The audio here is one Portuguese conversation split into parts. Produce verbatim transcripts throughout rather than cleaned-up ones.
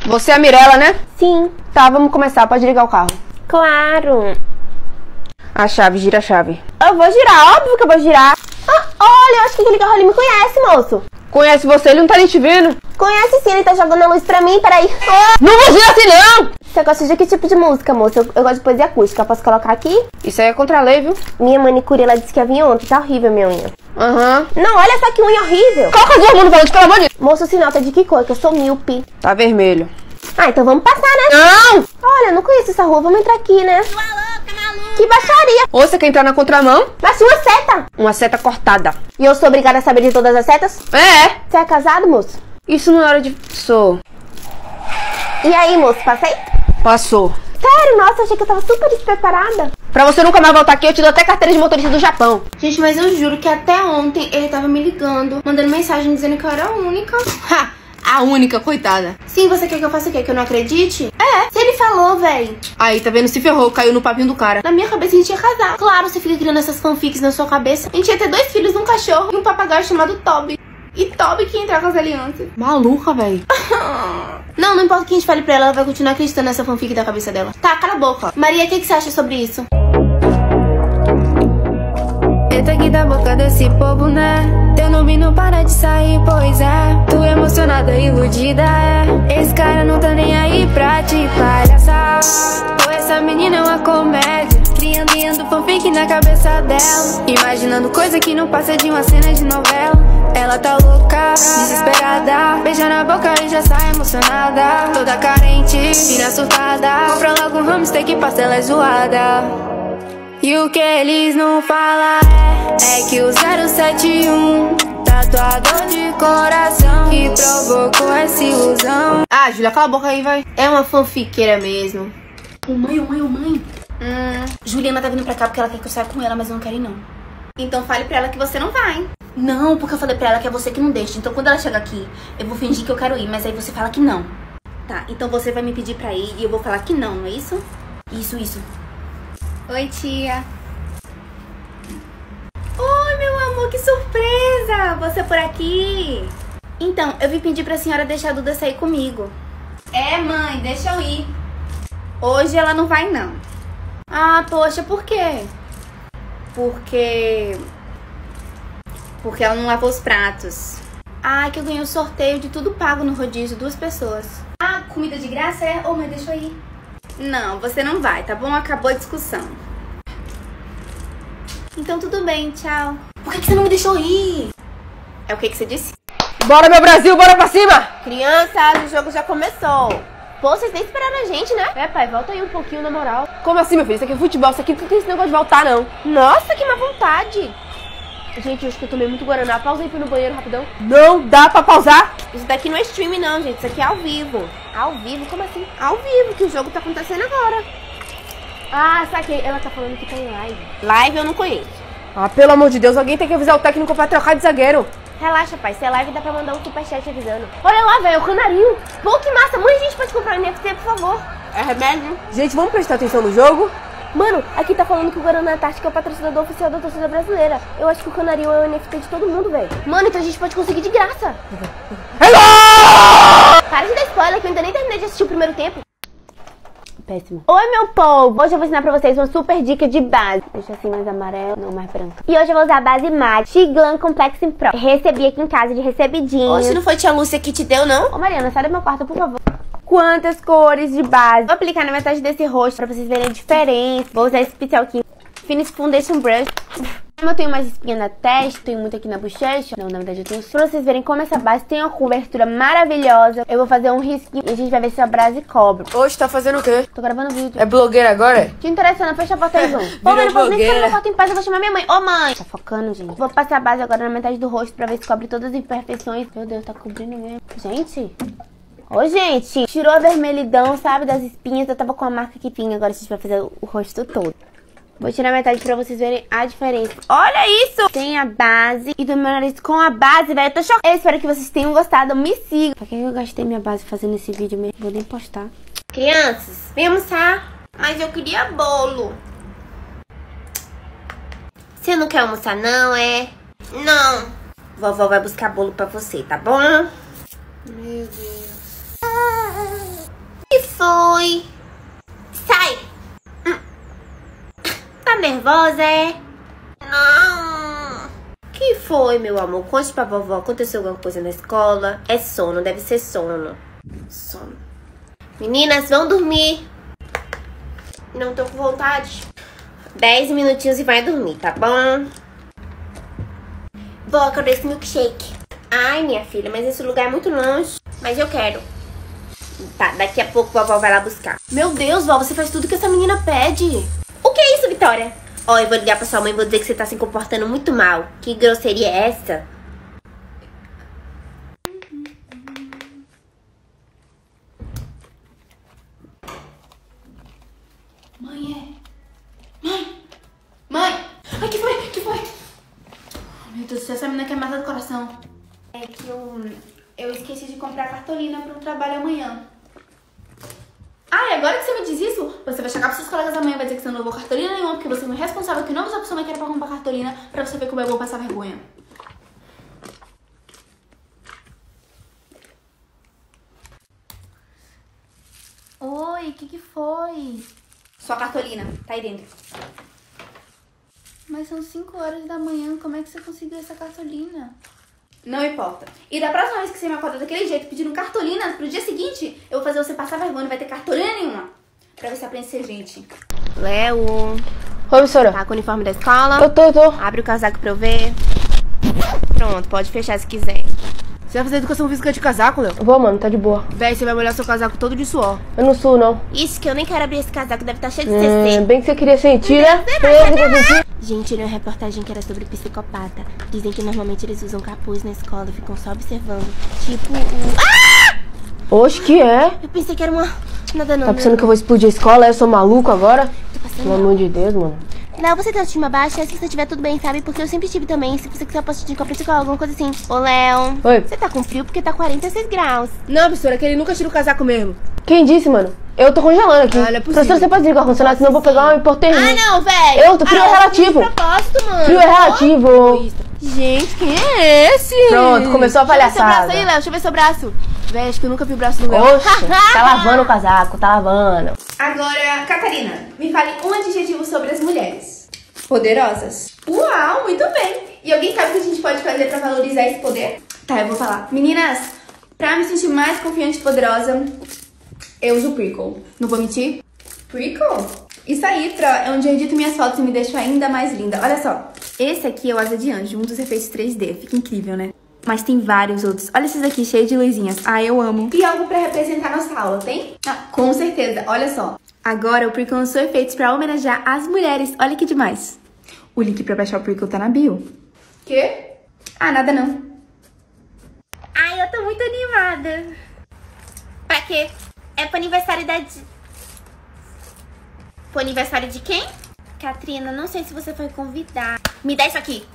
Você é a Mirella, né? Sim. Tá, vamos começar. Pode ligar o carro. Claro. A chave, gira a chave. Eu vou girar, óbvio que eu vou girar. Ah, olha, eu acho que aquele carro ali me conhece, moço. Conhece você? Ele não tá nem te vendo. Conhece sim, ele tá jogando a luz pra mim, peraí. Ah! Não vou girar assim, não! Você gosta de que tipo de música, moço? Eu, eu gosto de poesia acústica, posso colocar aqui? Isso aí é contra a lei, viu? Minha manicure, ela disse que ia vir ontem, tá horrível minha unha. Aham. Uhum. Não, olha só que unha horrível. Coloca as duas mãos no volante, pelo amor de Deus. Moço, se nota de que cor? Que eu sou míope. Tá vermelho. Ah, então vamos passar, né? Não! Olha, eu não conheço essa rua, vamos entrar aqui, né? Que baixaria! Ou você quer entrar na contramão? Mas tinha uma seta! Uma seta cortada. E eu sou obrigada a saber de todas as setas? É! Você é casado, moço? Isso não é hora de... Sou. E aí, moço, passei? Passou. Sério? Nossa, eu achei que eu tava super despreparada. Pra você nunca mais voltar aqui, eu te dou até carteira de motorista do Japão. Gente, mas eu juro que até ontem ele tava me ligando, mandando mensagem dizendo que eu era a única. Ha! A única, coitada. Sim, você quer que eu faça o quê? Que eu não acredite? É, se ele falou, véi. Aí, tá vendo? Se ferrou, caiu no papinho do cara. Na minha cabeça a gente ia casar. Claro, você fica criando essas fanfics na sua cabeça. A gente ia ter dois filhos, um cachorro e um papagaio chamado Toby. E Toby que ia entrar com as alianças. Maluca, velho. Não, não importa o que a gente fale pra ela, ela vai continuar acreditando nessa fanfic da cabeça dela. Tá, cala a boca. Maria, o que, que você acha sobre isso? Eita aqui da boca desse povo, né? Teu nome não para de sair, pois é. Tu emocionada, iludida, é. Esse cara não tá nem aí pra te palhaçar. Ou essa menina é uma comédia, criando, criando fanfic na cabeça dela, imaginando coisa que não passa de uma cena de novela. Ela tá louca, desesperada, beija na boca e já sai emocionada. Toda carente, vira surtada, compra logo um hamster que parcela é zoada. E o que eles não falam é, é que o zero sete um tatuador de coração que provocou essa ilusão. Ah, Júlia, cala a boca aí, vai. É uma fanfiqueira mesmo. Ô mãe, ô mãe, ô mãe. Hum, Juliana tá vindo pra cá porque ela quer que eu saia com ela, mas eu não quero ir não. então fale pra ela que você não vai. Não, porque eu falei pra ela que é você que não deixa. Então quando ela chegar aqui, eu vou fingir que eu quero ir, mas aí você fala que não. Tá, então você vai me pedir pra ir e eu vou falar que não, não é isso? Isso, isso. Oi, tia. Oi, meu amor, que surpresa! Você por aqui? Então, eu vim pedir pra senhora deixar a Duda sair comigo. É, mãe, deixa eu ir. Hoje ela não vai, não. Ah, poxa, por quê? Porque... Porque ela não lavou os pratos. Ah, que eu ganhei o sorteio de tudo pago no rodízio, duas pessoas. Ah, comida de graça é? Ô, mãe, deixa eu ir. Não, você não vai, tá bom? Acabou a discussão. Então tudo bem, tchau. Por que, que você não me deixou ir? É o que que você disse? Bora, meu Brasil, bora pra cima! Crianças, o jogo já começou. Pô, vocês nem esperaram a gente, né? É, pai, volta aí um pouquinho, na moral. Como assim, meu filho? Isso aqui é futebol, isso aqui não tem esse negócio de voltar, não. Nossa, que má vontade. Gente, eu acho que eu tomei muito Guaraná. Pausa aí pra ir no banheiro rapidão. Não dá pra pausar? Isso daqui não é stream não, gente. Isso aqui é ao vivo. Ao vivo? Como assim? Ao vivo, que o jogo tá acontecendo agora. Ah, saquei. Ela tá falando que tem live. Live eu não conheço. Ah, pelo amor de Deus, alguém tem que avisar o técnico pra trocar de zagueiro. Relaxa, pai. Se é live, dá pra mandar um superchat avisando. Olha lá, velho, o canarinho. Pô, que massa. Muita gente pode comprar N F T, por favor. É remédio? Gente, vamos prestar atenção no jogo? Mano, aqui tá falando que o Guaraná Antártica é o patrocinador oficial da torcida brasileira. Eu acho que o canarinho é o N F T de todo mundo, velho. Mano, então a gente pode conseguir de graça. Hello! Para de dar spoiler, que eu ainda nem terminei de assistir o primeiro tempo. Péssimo. Oi, meu povo! Hoje eu vou ensinar pra vocês uma super dica de base. Deixa assim mais amarelo, não mais branco. E hoje eu vou usar a base MAC Xiglan Complexing Pro. Recebi aqui em casa de recebidinho. Hoje não foi tia Lúcia que te deu, não? Ô, Mariana, sai do meu quarto, por favor. Quantas cores de base? Vou aplicar na metade desse rosto pra vocês verem a diferença. Vou usar esse pincel aqui. Finish Foundation Brush. Como eu tenho mais espinha na testa, tenho muito aqui na bochecha. Não, na verdade eu tenho... Pra vocês verem como essa base tem uma cobertura maravilhosa. Eu vou fazer um risquinho e a gente vai ver se a base cobre. Hoje tá fazendo o quê? Tô gravando vídeo. É blogueira agora? Te interessa, fecha a porta aí, João. Pô, eu não posso nem ficar no meu quarto em paz, eu vou chamar minha mãe. Ô, mãe! Tá focando, gente. Vou passar a base agora na metade do rosto pra ver se cobre todas as imperfeições. Meu Deus, tá cobrindo mesmo. Gente... Ô, gente, tirou a vermelhidão, sabe, das espinhas. Eu tava com a marca que tinha, agora a gente vai fazer o rosto todo. Vou tirar metade pra vocês verem a diferença. Olha isso! Tem a base e do meu nariz com a base, velho. Eu tô chocada. Eu espero que vocês tenham gostado. Me sigam. Pra que eu gastei minha base fazendo esse vídeo mesmo? Vou nem postar. Crianças, vem almoçar. Mas eu queria bolo. Você não quer almoçar, não, é? Não. Vovó vai buscar bolo pra você, tá bom? Meu Deus. Oi. Sai. Hum. Tá nervosa, é? Não. Que foi, meu amor? Conte pra vovó. Aconteceu alguma coisa na escola? É sono, deve ser sono. Sono. Meninas, vão dormir. Não tô com vontade. Dez minutinhos e vai dormir, tá bom? Vó, cadê esse milkshake? Ai, minha filha, mas esse lugar é muito longe. Mas eu quero. Tá, daqui a pouco a vovó vai lá buscar. Meu Deus, vó, você faz tudo que essa menina pede. O que é isso, Vitória? Ó, eu vou ligar pra sua mãe e vou dizer que você tá se comportando muito mal. Que grosseria é essa? Mãe, é? Mãe! Mãe! Ai, que foi? Que foi? Meu Deus do céu, essa menina quer matar do coração. É que eu, eu esqueci de comprar cartolina pro trabalho amanhã. Ah, e agora que você me diz isso, você vai chegar pros seus colegas amanhã e vai dizer que você não levou cartolina nenhuma, porque você é um irresponsável que não avisou pra sua mãe que era pra comprar cartolina, pra você ver como é bom passar vergonha. Oi, o que que foi? Sua cartolina, tá aí dentro. Mas são cinco horas da manhã, como é que você conseguiu essa cartolina? Não importa. E da próxima vez que você me acordar daquele jeito pedindo cartolina, pro dia seguinte, eu vou fazer você passar vergonha, não vai ter cartolina nenhuma. Pra ver se aprende a ser gente. Léo. Oi, professora. Tá com o uniforme da escola? Eu tô, eu tô. Abre o casaco pra eu ver. Pronto, pode fechar se quiser. Você vai fazer educação física de casaco, Léo? Vou, mano, tá de boa. Véi, você vai molhar seu casaco todo de suor. Eu não sou, não. Isso, que eu nem quero abrir esse casaco, deve estar cheio de É, C C. bem que você queria sentir, né? Eu queria sentir. Gente, eu li uma reportagem que era sobre psicopata. Dizem que normalmente eles usam capuz na escola e ficam só observando. Tipo o... Ah! Oxe, que é? Eu pensei que era uma... Nada não. Tá pensando que eu vou explodir a escola? Eu sou maluco agora? Tô passando Pelo amor de Deus, mano. Léo, você tem autoestima baixa? Se você tiver tudo bem, sabe? Porque eu sempre tive também. Se você quiser, eu posso te indicar pra psicólogo, alguma coisa assim. Ô, Léo. Oi. Você tá com frio porque tá quarenta e seis graus. Não, professora, é que ele nunca tira o casaco mesmo. Quem disse, mano? Eu tô congelando aqui. Ah, não é possível. Professora, você pode desligar o ar-condicionado, senão eu vou pegar uma hipotermia. Ah, não, velho. Eu, frio ah, é relativo. Eu propósito, mano. Frio é relativo. Gente, quem é esse? Pronto, começou a palhaçada. Deixa eu ver seu braço aí, Léo. Deixa eu ver seu braço. Véi, acho que eu nunca vi o braço do Léo. Oxe, tá lavando o casaco, tá lavando. Agora, Catarina, me fale um adjetivo sobre as mulheres. Poderosas. Uau, muito bem. E alguém sabe o que a gente pode fazer pra valorizar esse poder? Tá, eu vou falar. Meninas, pra me sentir mais confiante e poderosa, eu uso o Prickle. Não vou mentir? Prickle? Isso aí, Tro, é onde eu edito minhas fotos e me deixo ainda mais linda. Olha só, esse aqui é o Asa de Anjo, um dos efeitos três D. Fica incrível, né? Mas tem vários outros. Olha esses aqui, cheios de luzinhas. Ah, eu amo. E algo pra representar nossa aula, tem? Ah, com certeza. Olha só. Agora o Prickle lançou efeitos pra homenagear as mulheres. Olha que demais. O link pra baixar o Prickle tá na bio. Quê? Ah, nada não. Ai, eu tô muito animada. Pra quê? É pro aniversário da... Pro aniversário de quem? Katrina, não sei se você foi convidar. Me dá isso aqui.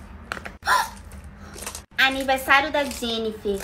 Aniversário da Jennifer.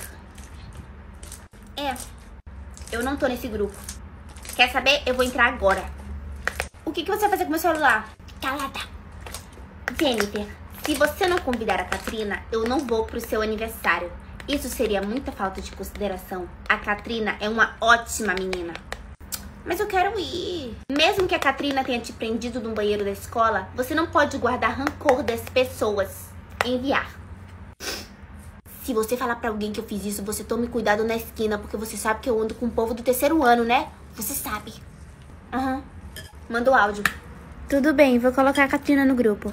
É, eu não tô nesse grupo. Quer saber? Eu vou entrar agora. O que, que você vai fazer com meu celular? Calada. Jennifer, se você não convidar a Katrina, eu não vou pro seu aniversário. Isso seria muita falta de consideração. A Katrina é uma ótima menina. Mas eu quero ir. Mesmo que a Katrina tenha te prendido num banheiro da escola, você não pode guardar rancor das pessoas. Enviar. Se você falar pra alguém que eu fiz isso, você tome cuidado na esquina, porque você sabe que eu ando com o povo do terceiro ano, né? Você sabe. Aham. Uhum. Manda o áudio. Tudo bem, vou colocar a Katrina no grupo.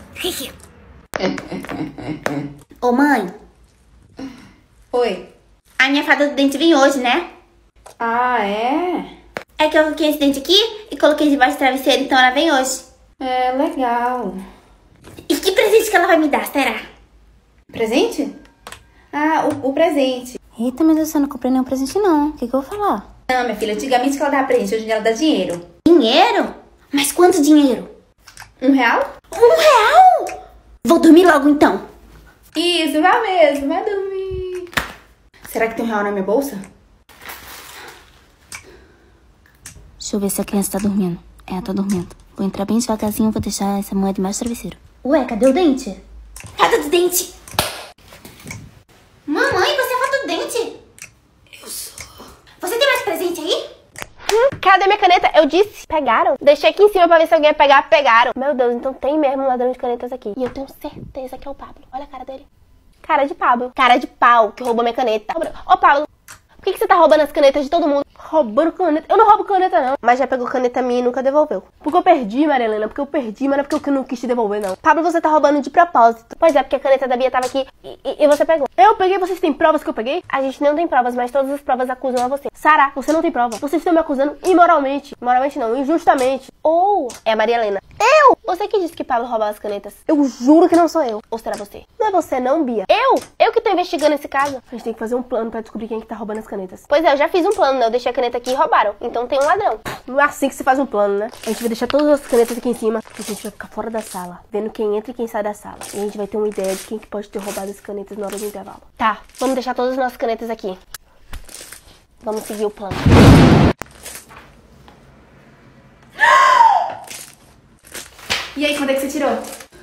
Ô, mãe. Oi. A minha fada do dente vem hoje, né? Ah, é? É que eu coloquei esse dente aqui e coloquei debaixo do travesseiro, então ela vem hoje. É, legal. E que presente que ela vai me dar, será? Presente? Ah, o, o presente. Eita, mas eu não comprei nenhum presente não. O que, que eu vou falar? Não, minha filha, antigamente que ela dava presente, hoje em dia ela dá dinheiro. Dinheiro? Mas quanto dinheiro? Um real? Um real? Vou dormir logo então. Isso, vai mesmo, vai dormir. Será que tem um real na minha bolsa? Deixa eu ver se a criança tá dormindo. É, ela tá dormindo. Vou entrar bem devagarzinho e vou deixar essa moeda debaixo do travesseiro. Ué, cadê o dente? Fada do dente! Mamãe, você é fada do dente? Eu sou. Você tem mais presente aí? Hum? Cadê minha caneta? Eu disse. Pegaram? Deixei aqui em cima pra ver se alguém ia pegar. Pegaram. Meu Deus, então tem mesmo um ladrão de canetas aqui. E eu tenho certeza que é o Pablo. Olha a cara dele. Cara de Pablo. Cara de pau que roubou minha caneta. Ô, Pablo, por que, que você tá roubando as canetas de todo mundo? Roubando caneta? Eu não roubo caneta, não. Mas já pegou caneta minha e nunca devolveu. Porque eu perdi, Maria Helena. Porque eu perdi, mas não é porque eu não quis te devolver, não. Pablo, você tá roubando de propósito. Pois é, porque a caneta da Bia tava aqui e, e, e você pegou. Eu peguei, vocês têm provas que eu peguei? A gente não tem provas, mas todas as provas acusam a você. Sara, você não tem prova. Vocês estão me acusando imoralmente. Moralmente não, injustamente. Ou é a Maria Helena. Eu? Você que disse que Pablo roubava as canetas. Eu juro que não sou eu. Ou será você? Não é você não, Bia. Eu? Eu que tô investigando esse caso. A gente tem que fazer um plano pra descobrir quem é que tá roubando as canetas. Pois é, eu já fiz um plano, né? Eu deixei a caneta aqui e roubaram. Então tem um ladrão. Não é assim que se faz um plano, né? A gente vai deixar todas as canetas aqui em cima. E a gente vai ficar fora da sala, vendo quem entra e quem sai da sala. E a gente vai ter uma ideia de quem que pode ter roubado as canetas na hora do intervalo. Tá, vamos deixar todas as nossas canetas aqui. Vamos seguir o plano. E aí, quando é que você tirou?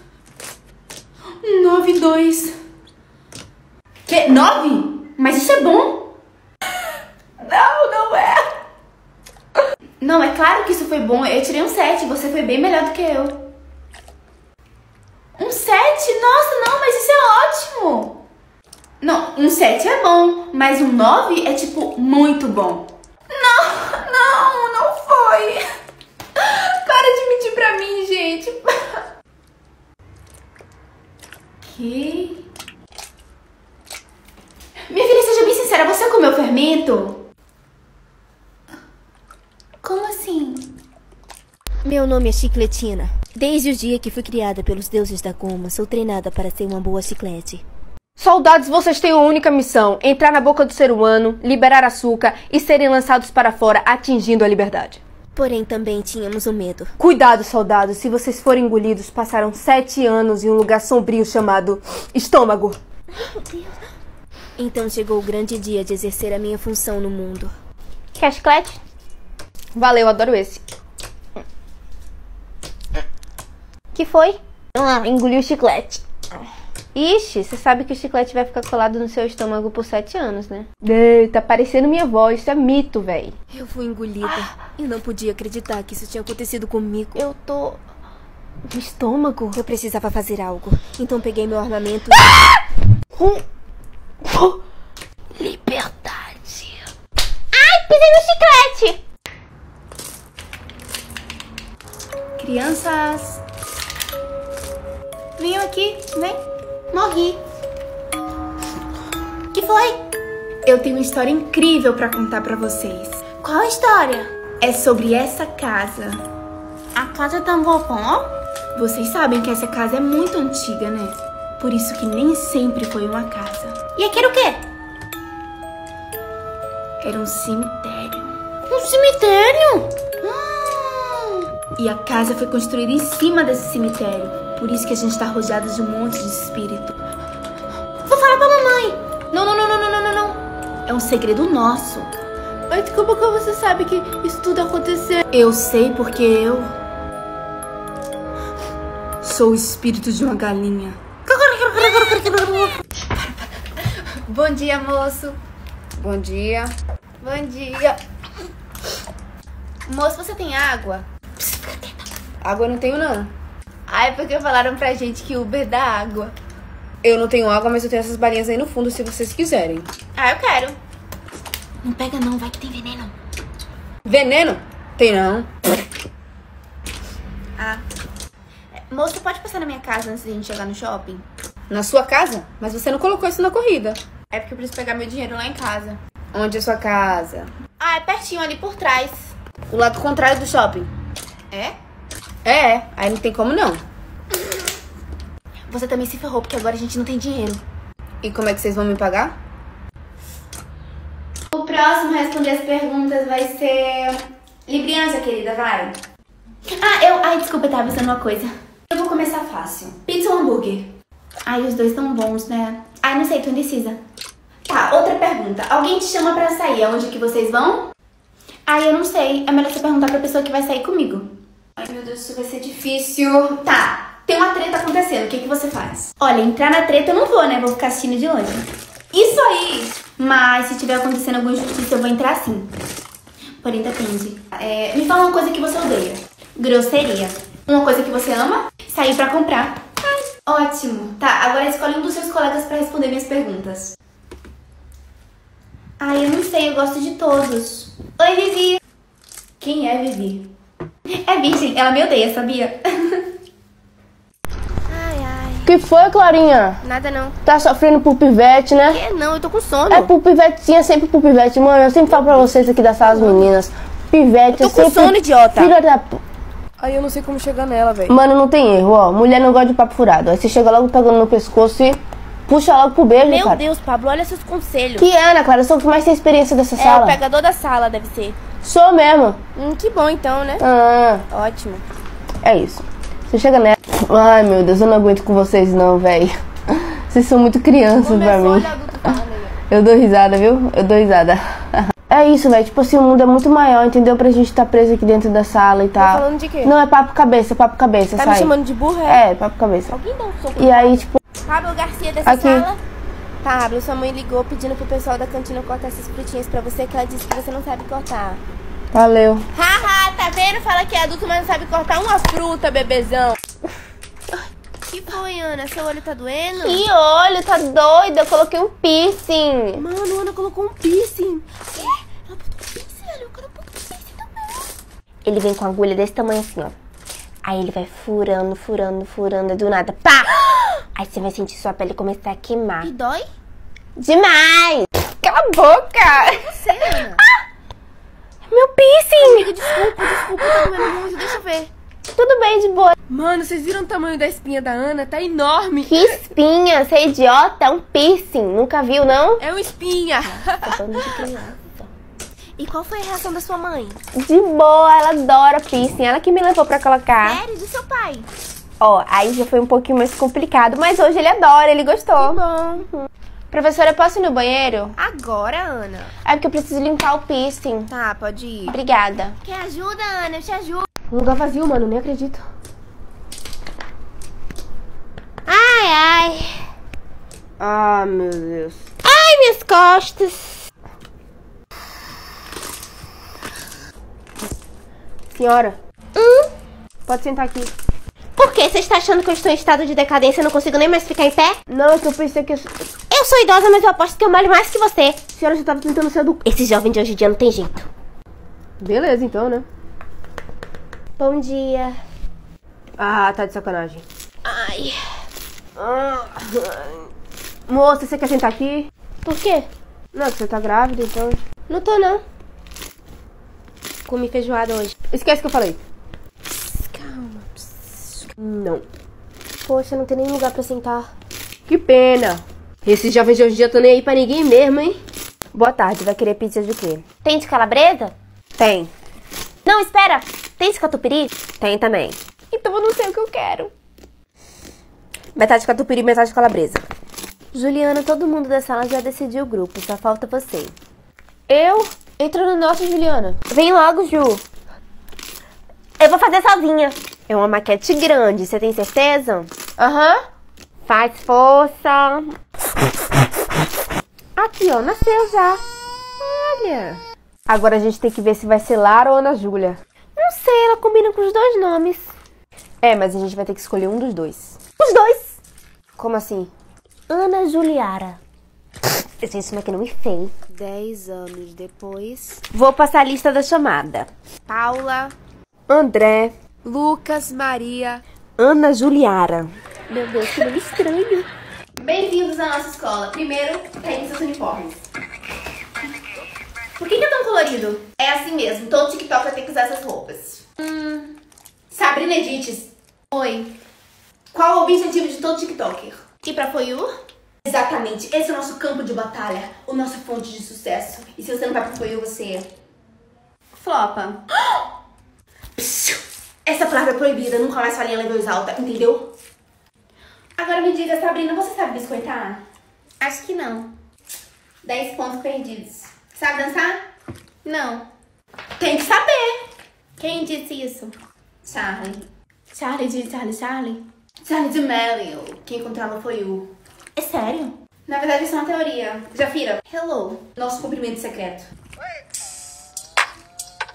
nove e dois. Que? nove? Mas isso é bom? Não, não é. Não, é claro que isso foi bom. Eu tirei um sete. Você foi bem melhor do que eu. Um sete? Nossa, não, mas isso é ótimo. Não, um sete é bom, mas um nove é, tipo, muito bom. Não, não, não foi. Para de mentir pra mim, gente. Que? Minha filha, seja bem sincera, você comeu fermento? Como assim? Meu nome é Chicletina. Desde o dia que fui criada pelos deuses da goma, sou treinada para ser uma boa chiclete. Soldados, vocês têm uma única missão: entrar na boca do ser humano, liberar açúcar e serem lançados para fora, atingindo a liberdade. Porém, também tínhamos o medo. Cuidado, soldados, se vocês forem engolidos, passarão sete anos em um lugar sombrio chamado estômago. Meu Deus. Então chegou o grande dia de exercer a minha função no mundo. Quer chiclete? Valeu, adoro esse. Que foi? Ah, engoliu o chiclete. Ixi, você sabe que o chiclete vai ficar colado no seu estômago por sete anos, né? Ei, tá parecendo minha voz, isso é mito, véi. Eu fui engolida ah. e não podia acreditar que isso tinha acontecido comigo. Eu tô... no estômago. Eu precisava fazer algo, então peguei meu armamento ah! e... Hum. Oh. Liberdade. Ai, pisei no chiclete. Crianças, venham aqui, vem. Morri. Que foi? Eu tenho uma história incrível pra contar pra vocês. Qual a história? É sobre essa casa. A casa da vovó? Vocês sabem que essa casa é muito antiga, né? Por isso que nem sempre foi uma casa. E aqui era o quê? Era um cemitério. Um cemitério? Hum. E a casa foi construída em cima desse cemitério. Por isso que a gente tá rodeado de um monte de espírito. Vou falar pra mamãe. Não, não, não, não, não, não, não. É um segredo nosso. Mas como que você sabe que isso tudo aconteceu? Eu sei porque eu... sou o espírito de uma galinha. Bom dia, moço. Bom dia. Bom dia. Moço, você tem água? Água eu não tenho, não. Ah, é porque falaram pra gente que Uber dá água. Eu não tenho água, mas eu tenho essas balinhas aí no fundo, se vocês quiserem. Ah, eu quero. Não pega não, vai que tem veneno. Veneno? Tem não. Ah. Moço, você pode passar na minha casa antes de a gente chegar no shopping? Na sua casa? Mas você não colocou isso na corrida. É porque eu preciso pegar meu dinheiro lá em casa. Onde é sua casa? Ah, é pertinho, ali por trás. O lado contrário do shopping. É? É, aí não tem como não. Você também se ferrou, porque agora a gente não tem dinheiro. E como é que vocês vão me pagar? O próximo a responder as perguntas vai ser... Libriança, querida, vai. Ah, eu... Ai, desculpa, eu tava pensando uma coisa. Eu vou começar fácil. Pizza ou hambúrguer? Ai, os dois tão bons, né? Ai, não sei, tô indecisa. Tá, outra pergunta. Alguém te chama pra sair, aonde que vocês vão? Ai, eu não sei. É melhor você perguntar pra pessoa que vai sair comigo. Ai, meu Deus, isso vai ser difícil. Tá, tem uma treta acontecendo, o que que você faz? Olha, entrar na treta eu não vou, né? Vou ficar assistindo de longe. Isso aí! Mas se tiver acontecendo alguma injustiça, eu vou entrar sim. Porém depende. É, me fala uma coisa que você odeia. Grosseria. Uma coisa que você ama? Sair pra comprar. Ai, ótimo. Tá, agora escolhe um dos seus colegas pra responder minhas perguntas. Ai, eu não sei, eu gosto de todos. Oi, Vivi. Quem é Vivi? É virgem, ela me odeia, sabia? Ai, ai. Que foi, Clarinha? Nada não. Tá sofrendo por pivete, né? Que não, eu tô com sono. É por pivetinha, sempre por pivete. Mano, eu sempre falo pra vocês aqui das salas meninas. Pivete, eu tô com sempre... sono, idiota. Filha da... Aí eu não sei como chegar nela, velho. Mano, não tem erro, ó. Mulher não gosta de papo furado. Aí você chega logo pegando no pescoço e puxa logo pro beijo, Meu cara. Deus, Pablo, olha seus conselhos. Que Ana, Clara, eu sou o que mais tem experiência dessa É, sala. o pegador da sala, deve ser. Sou mesmo. Hum, que bom então, né? Ah, Ótimo. é isso. Você chega nela. Ai, meu Deus, eu não aguento com vocês não, velho. Vocês são muito crianças pra mim. Olha adulto falando aí. Eu dou risada, viu? Eu dou risada. É isso, velho. Tipo assim, o mundo é muito maior, entendeu? Pra gente estar preso aqui dentro da sala e tal. Tá falando de quê? Não, é papo cabeça, papo cabeça, Tá sai. me chamando de burra? É? É, papo cabeça. Alguém dá um soco. E aí, tipo... Pablo Garcia dessa Aqui. sala? Pablo, sua mãe ligou pedindo pro pessoal da cantina cortar essas frutinhas pra você, que ela disse que você não sabe cortar. Valeu. Haha, tá vendo? Fala que é adulto, mas não sabe cortar uma fruta, bebezão. Que foi, Ana? Seu olho tá doendo? Que olho, tá doida? Eu coloquei um piercing. Mano, Ana colocou um piercing. Quê? Ela botou um piercing, olha. Eu quero botar um piercing também. Ele vem com a agulha desse tamanho assim, ó. Aí ele vai furando, furando, furando, e do nada, pá! Aí você vai sentir sua pele começar a queimar. E dói? Demais! Cala a boca! Você, Ana? Meu piercing! Amiga, desculpa, desculpa, tá doendo muito, deixa eu ver. Tudo bem, de boa. Mano, vocês viram o tamanho da espinha da Ana? Tá enorme. Que espinha, você é idiota, é um piercing. Nunca viu, não? É uma espinha. Bando de criança. E qual foi a reação da sua mãe? De boa, ela adora piercing. Ela que me levou pra colocar. Sério? Do seu pai? Ó, aí já foi um pouquinho mais complicado, mas hoje ele adora, ele gostou. Bom. Professora, posso ir no banheiro? Agora, Ana. É porque eu preciso limpar o piercing. Tá, pode ir. Obrigada. Quer ajuda, Ana? Eu te ajudo. Um lugar vazio, mano, nem acredito. Ai, ai. Ah, meu Deus. Ai, minhas costas. Senhora? Hum? Pode sentar aqui. Por quê? Você está achando que eu estou em estado de decadência e não consigo nem mais ficar em pé? Não, é que eu pensei que... Eu... Eu sou idosa, mas eu aposto que eu malho mais que você. A senhora já tava tentando ser educada. Esse jovem de hoje em dia não tem jeito. Beleza, então, né? Bom dia. Ah, tá de sacanagem. Ai. Ah. Moça, você quer sentar aqui? Por quê? Não, você tá grávida, então... Não tô, não. Comi feijoada hoje. Esquece que eu falei. Calma. Não. Poxa, não tem nem lugar pra sentar. Que pena. Esses jovens de hoje em dia estão nem aí pra ninguém mesmo, hein? Boa tarde, vai querer pizza de quê? Tem de calabresa? Tem. Não, espera. Tem de catupiry? Tem também. Então eu não sei o que eu quero. Metade de catupiry e metade de calabresa. Juliana, todo mundo da sala já decidiu o grupo, só falta você. Eu? Entra no nosso, Juliana. Vem logo, Ju. Eu vou fazer sozinha. É uma maquete grande, você tem certeza? Aham. Uhum. Faz força. Aqui, ó, nasceu já. Olha. Agora a gente tem que ver se vai ser Lara ou Ana Júlia. Não sei, ela combina com os dois nomes. É, mas a gente vai ter que escolher um dos dois. Os dois? Como assim? Ana Juliara. Gente, isso aqui não me fez. Dez anos depois. Vou passar a lista da chamada. Paula. André. Lucas, Maria. Ana Juliara. Meu Deus, que nome estranho. Bem-vindos à nossa escola. Primeiro, peguem seus uniformes. Por que que é tão colorido? É assim mesmo, todo TikTok vai ter que usar essas roupas. Hum. Sabrina Edites. Oi. Qual o objetivo de todo TikToker? Ir pra For You? Exatamente, esse é o nosso campo de batalha, o nosso fonte de sucesso. E se você não vai pra For You, você flopa. Essa palavra é proibida, nunca mais fale ela em voz alta, entendeu? Agora me diga, Sabrina, você sabe biscoitar? Acho que não. dez pontos perdidos. Sabe dançar? Não. Tem que saber. Quem disse isso? Charlie. Charlie de Charlie Charlie? Charlie de Melio, que encontrava foi o... É sério? Na verdade, isso é uma teoria. Jafira, hello. Nosso cumprimento secreto.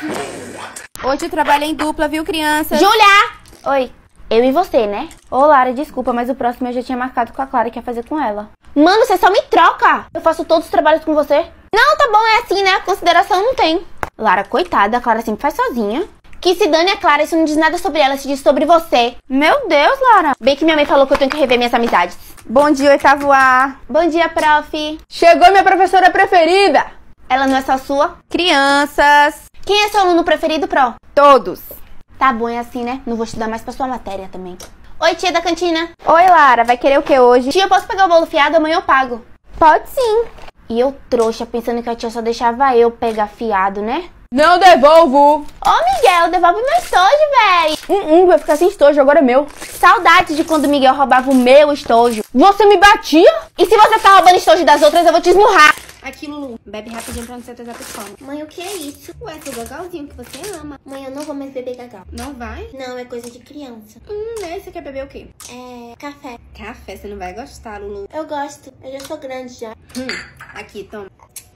Hoje eu trabalho em dupla, viu, criança? Júlia! Oi. Eu e você, né? Ô, Lara, desculpa, mas o próximo eu já tinha marcado com a Clara que ia fazer com ela. Mano, você só me troca! Eu faço todos os trabalhos com você. Não, tá bom, é assim, né? Consideração não tem. Lara, coitada, a Clara sempre faz sozinha. Que se dane a Clara, isso não diz nada sobre ela, isso diz sobre você. Meu Deus, Lara. Bem que minha mãe falou que eu tenho que rever minhas amizades. Bom dia, oitavo A. Bom dia, prof. Chegou minha professora preferida. Ela não é só sua? Crianças. Quem é seu aluno preferido, pro? Todos. Tá bom, é assim, né? Não vou estudar mais pra sua matéria também. Oi, tia da cantina. Oi, Lara. Vai querer o que hoje? Tia, eu posso pegar o bolo fiado? Amanhã eu pago. Pode sim. E eu trouxa, pensando que a tia só deixava eu pegar fiado, né? Não devolvo. Ô, Miguel, devolve meu estojo, véi. Um, um, vai ficar sem estojo, agora é meu. Saudade de quando o Miguel roubava o meu estojo. Você me batia? E se você tá roubando estojo das outras, eu vou te esmurrar. Aqui, Lulu. Bebe rapidinho pra não ser atrasar pra escola. Mãe, o que é isso? Ué, seu gagalzinho que você ama. Mãe, eu não vou mais beber gagal. Não vai? Não, é coisa de criança. Hum, né? Você quer beber o quê? É café. Café, você não vai gostar, Lulu. Eu gosto. Eu já sou grande já. Hum, aqui, toma.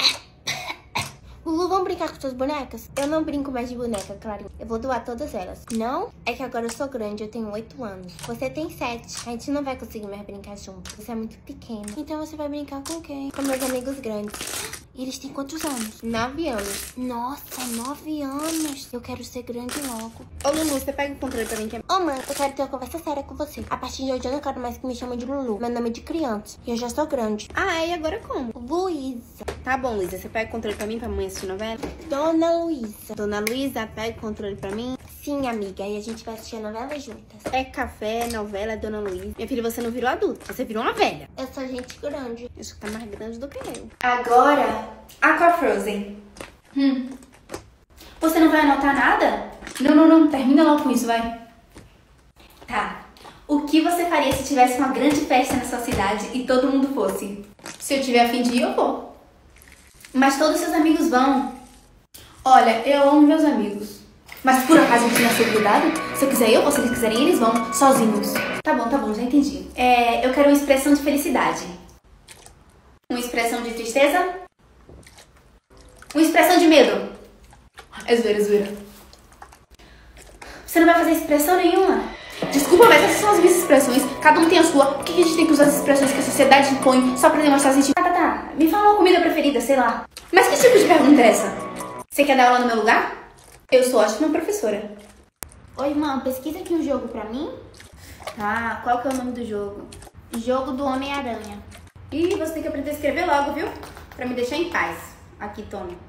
Lulu, vamos brincar com suas bonecas? Eu não brinco mais de boneca, Clarinha. Eu vou doar todas elas. Não? É que agora eu sou grande, eu tenho oito anos. Você tem sete. A gente não vai conseguir mais brincar junto. Você é muito pequena. Então você vai brincar com quem? Com meus amigos grandes. E eles têm quantos anos? Nove anos. Nossa, nove anos. Eu quero ser grande logo. Ô, Lulu, você pega o controle pra mim que é... Ô, mãe, eu quero ter uma conversa séria com você. A partir de hoje eu não quero mais que me chamem de Lulu. Meu nome é de criança. E eu já sou grande. Ah, é? E agora como? Luísa. Tá bom, Luísa. Você pega o controle pra mim pra mãe assistir novela? Dona Luísa. Dona Luísa, pega o controle pra mim. Sim, amiga. E a gente vai assistir a novela juntas. É café, novela, é Dona Luísa. Minha filha, você não virou adulta. Você virou uma velha. Eu sou gente grande. Acho que tá mais grande do que eu. Agora, Aqua Frozen. Hum. Você não vai anotar nada? Não, não, não. Termina logo com isso, vai. Tá. O que você faria se tivesse uma grande festa na sua cidade e todo mundo fosse? Se eu tiver a fim de ir, eu vou. Mas todos seus amigos vão. Olha, eu amo meus amigos. Mas por acaso a gente não ser cuidado? Se eu quiser eu vou, se eles quiserem eles vão, sozinhos. Tá bom, tá bom, já entendi. É, eu quero uma expressão de felicidade. Uma expressão de tristeza? Uma expressão de medo? É zoeira, é zoeira. Você não vai fazer expressão nenhuma? Desculpa, mas essas são as minhas expressões. Cada um tem a sua. Por que a gente tem que usar as expressões que a sociedade impõe só pra demonstrar sentido? Tá, tá, tá. Me fala uma comida preferida, sei lá. Mas que tipo de pergunta é essa? Você quer dar aula no meu lugar? Eu sou ótima professora. Oi, irmã, pesquisa aqui um jogo pra mim. Ah, qual que é o nome do jogo? Jogo do Homem-Aranha. Ih, você tem que aprender a escrever logo, viu? Pra me deixar em paz. Aqui, tome.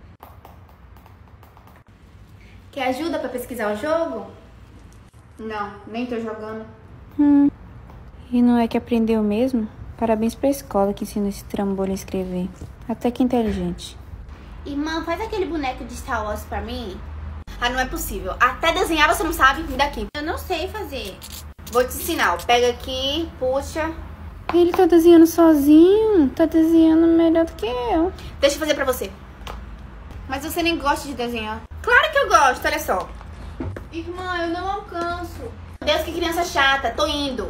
Quer ajuda pra pesquisar o jogo? Não, nem tô jogando. Hum. E não é que aprendeu mesmo? Parabéns pra escola que ensina esse trambolho a escrever. Até que inteligente. Irmã, faz aquele boneco de Star Wars pra mim. Ah, não é possível. Até desenhar você não sabe? Me dá aqui. Eu não sei fazer. Vou te ensinar. Pega aqui, puxa. Ele tá desenhando sozinho. Tá desenhando melhor do que eu. Deixa eu fazer pra você. Mas você nem gosta de desenhar. Claro que eu gosto, olha só. Irmã, eu não alcanço. Deus, que criança chata. Tô indo.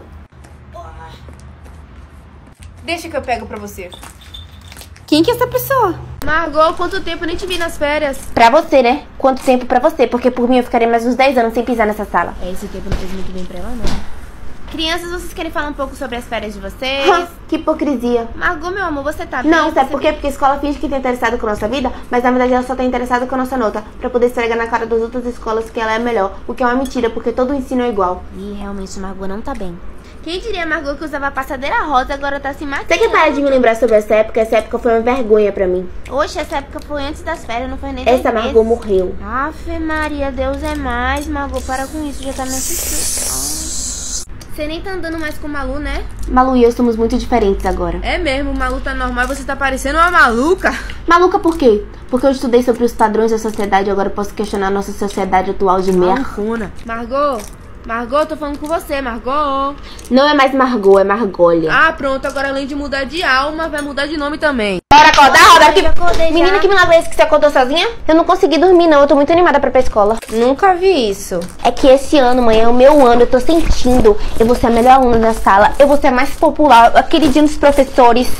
Deixa que eu pego pra você. Quem que é essa pessoa? Margot, quanto tempo? Eu nem te vi nas férias. Pra você, né? Quanto tempo pra você? Porque por mim eu ficaria mais uns dez anos sem pisar nessa sala. É, esse tempo não fez muito bem pra ela, não. Crianças, vocês querem falar um pouco sobre as férias de vocês? Que hipocrisia. Margot, meu amor, você tá bem? Não, sabe Você por quê? Porque a escola finge que tá interessada com a nossa vida, mas na verdade ela só tá interessada com a nossa nota, pra poder esfregar na cara das outras escolas que ela é melhor, o que é uma mentira, porque todo o ensino é igual. Ih, realmente, Margot não tá bem. Quem diria, Margot, que usava passadeira rosa, agora tá se matando? Você que para de me lembrar sobre essa época, essa época foi uma vergonha pra mim. Oxe, essa época foi antes das férias, não foi nem Essa dez Margot meses. morreu. Ave Maria, Deus é mais, Margot, para com isso, já tá me assistindo. Você nem tá andando mais com o Malu, né? Malu e eu somos muito diferentes agora. É mesmo, o Malu tá normal e você tá parecendo uma maluca. Maluca por quê? Porque eu estudei sobre os padrões da sociedade e agora eu posso questionar a nossa sociedade atual de merda. Malucona. Margot, Margot, eu tô falando com você, Margot. Não é mais Margot, é Margolha. Ah, pronto, agora além de mudar de alma, vai mudar de nome também. Bora acordar, Roda? Que... acordei já. Menina, que milagre é esse que você acordou sozinha? Eu não consegui dormir, não. Eu tô muito animada pra ir pra escola. Nunca vi isso. É que esse ano, mãe, é o meu ano. Eu tô sentindo. Eu vou ser a melhor aluna da sala. Eu vou ser a mais popular, a queridinha dos professores.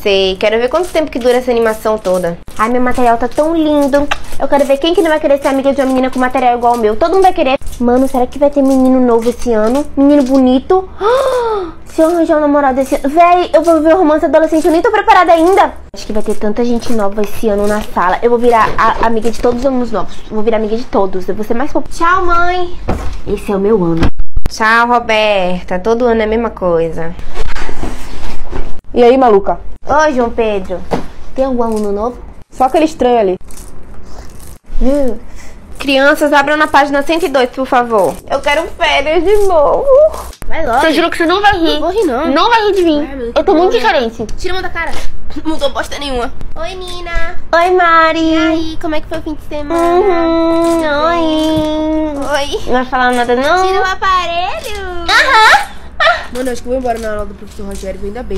Sei, quero ver quanto tempo que dura essa animação toda. Ai, meu material tá tão lindo. Eu quero ver quem que não vai querer ser amiga de uma menina com material igual ao meu. Todo mundo vai querer. Mano, será que vai ter menino novo esse ano? Menino bonito? Se eu arranjar um namorado esse ano... Véi, eu vou viver o romance adolescente, eu nem tô preparada ainda. Acho que vai ter tanta gente nova esse ano na sala. Eu vou virar a amiga de todos os alunos novos. Eu vou virar amiga de todos. Eu vou ser mais popular. Tchau, mãe. Esse é o meu ano. Tchau, Roberta. Todo ano é a mesma coisa. E aí, maluca? Oi, João Pedro. Tem algum aluno novo? Só aquele estranho ali. Uh. Crianças, abram na página cento e dois, por favor. Eu quero férias de novo. Vai logo. Você jura que você não vai rir? Não vou rir, não. Não vai rir de mim. Ai, eu tô muito diferente. Tira a mão da cara. Não mudou bosta nenhuma. Oi, Nina. Oi, Mari. E aí, como é que foi o fim de semana? Uhum. Oi. Oi. Não vai falar nada, não? Tira o aparelho. Aham. Mano, acho que eu vou embora na aula do professor Rogério, ainda bem.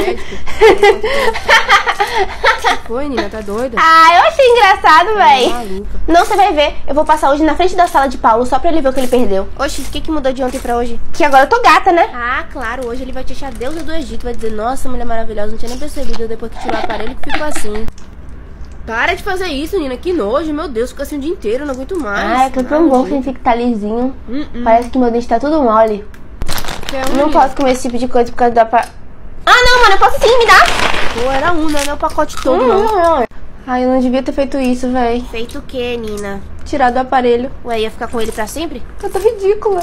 Que foi, Nina? Tá doida? Ah, eu achei engraçado, véi. Maluca. Não, você vai ver. Eu vou passar hoje na frente da sala de Paulo só pra ele ver o que ele perdeu. Oxi, o que que mudou de ontem pra hoje? Que agora eu tô gata, né? Ah, claro, hoje ele vai te achar deusa do Egito. Vai dizer, nossa, mulher maravilhosa, não tinha nem percebido depois que tirou o aparelho que ficou assim. Para de fazer isso, Nina. Que nojo. Meu Deus, fica assim o dia inteiro. Eu não aguento mais. Ah, é que eu tô tão bom sem ficar lisinho. Hum, hum. Parece que meu dente tá tudo mole. Quer um, Não Nina? posso comer esse tipo de coisa por causa da... Pa... Ah, não, mano, eu posso sim, me dá. Pô, era um, não é meu pacote todo, Hum, não. não. Ai, eu não devia ter feito isso, véi. Feito o quê, Nina? Tirar do aparelho. Ué, ia ficar com ele pra sempre? Eu tô ridícula.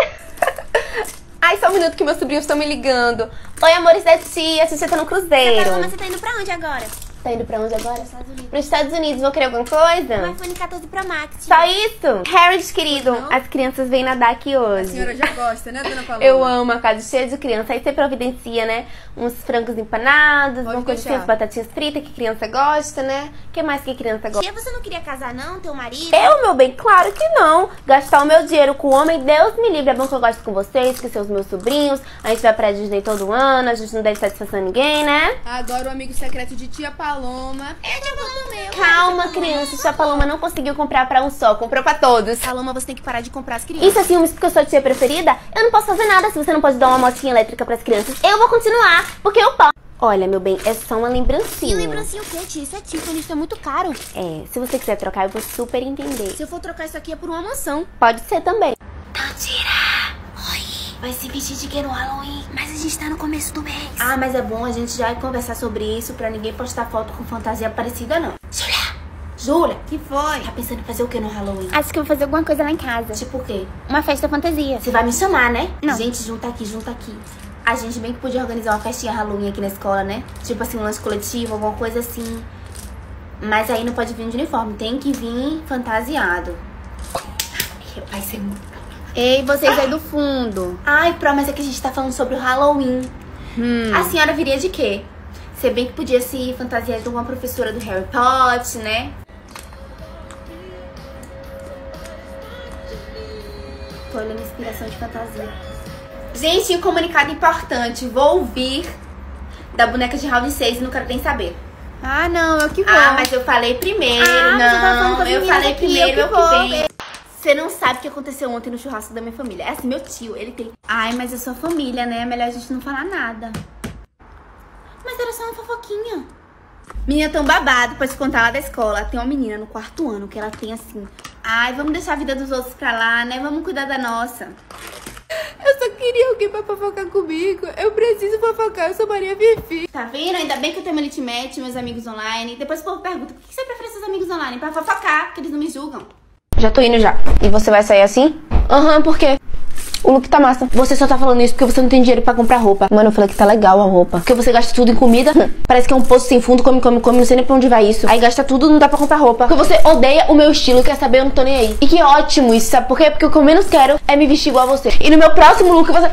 Ai, só um minuto que meus sobrinhos estão me ligando. Oi, amores da tia, você tá no cruzeiro. Paloma, você tá indo pra onde agora? Tá indo pra onde agora? Estados Unidos. Pros Estados Unidos, vão querer alguma coisa? Um iPhone quatorze Pro Max. Só isso? Harris, querido, as crianças vêm nadar aqui hoje. A senhora já gosta, né, dona Paloma? Eu amo a casa cheia de criança. Aí você providencia, né? Uns frangos empanados, Pode uma coisa assim, deixar. as batatinhas fritas que criança gosta, né? O que mais que criança gosta? Tia, você não queria casar não, teu marido? Eu, meu bem, claro que não. Gastar o meu dinheiro com homem, Deus me livre. É bom que eu gosto com vocês, que são os meus sobrinhos. A gente vai pra Disney todo ano, a gente não deve satisfação a ninguém, né? Adoro o amigo secreto de tia Paloma. Calma, criança. Sua Paloma não conseguiu comprar pra um só, comprou pra todos. Paloma, você tem que parar de comprar as crianças. Isso assim, porque eu sou a tia preferida? Eu não posso fazer nada se você não pode dar uma motinha elétrica pras crianças. Eu vou continuar, porque eu posso. Olha, meu bem, é só uma lembrancinha. E lembrancinha o quê, tia? Isso é Tiffany, isso é muito caro. É, se você quiser trocar, eu vou super entender. Se eu for trocar isso aqui é por uma mansão. Pode ser também. Tantira! Oi! Vai se vestir de quê no Halloween? Mas a gente tá no começo do mês. Ah, mas é bom a gente já conversar sobre isso pra ninguém postar foto com fantasia parecida, não. Julia! Júlia, Que foi? tá pensando em fazer o que no Halloween? Acho que eu vou fazer alguma coisa lá em casa. Tipo o quê? Uma festa fantasia. Você vai me chamar, né? Não. Gente, junta aqui, junta aqui. A gente bem que podia organizar uma festinha Halloween aqui na escola, né? Tipo assim, um lanche coletivo, alguma coisa assim. Mas aí não pode vir de uniforme, tem que vir fantasiado. Vai ser muito... Ei, vocês aí do fundo. Ai, Pro, mas é que a gente tá falando sobre o Halloween. Hum. A senhora viria de quê? Você bem que podia se fantasiar de alguma professora do Harry Potter, né? Tô olhando inspiração de fantasia. Gente, um comunicado importante. Vou ouvir da boneca de Round seis e não quero nem saber. Ah, não, eu que vou. Ah, mas eu falei primeiro. Ah, não, você tá falando com as eu meninas falei aqui, primeiro, eu eu que que vou. venho. Você não sabe o que aconteceu ontem no churrasco da minha família. É assim, meu tio, ele tem... Ai, mas é sua família, né? É melhor a gente não falar nada. Mas era só uma fofoquinha. Menina tão babado, pra te contar lá da escola. Tem uma menina no quarto ano que ela tem assim... Ai, vamos deixar a vida dos outros pra lá, né? Vamos cuidar da nossa. Eu só queria alguém pra fofocar comigo. Eu preciso fofocar, eu sou Maria Fifi. Tá vendo? Ainda bem que eu tenho meu Litmatch, meus amigos online. Depois o povo pergunta, por que você prefere seus amigos online? Pra fofocar, porque eles não me julgam. Já tô indo já. E você vai sair assim? Aham, uhum, por quê? O look tá massa. Você só tá falando isso porque você não tem dinheiro pra comprar roupa. Mano, eu falei que tá legal a roupa. Porque você gasta tudo em comida. Parece que é um poço sem fundo, come, come, come. Não sei nem pra onde vai isso. Aí gasta tudo, não dá pra comprar roupa. Porque você odeia o meu estilo e quer saber, eu não tô nem aí. E que ótimo isso, sabe por quê? Porque o que eu menos quero é me vestir igual a você. E no meu próximo look você...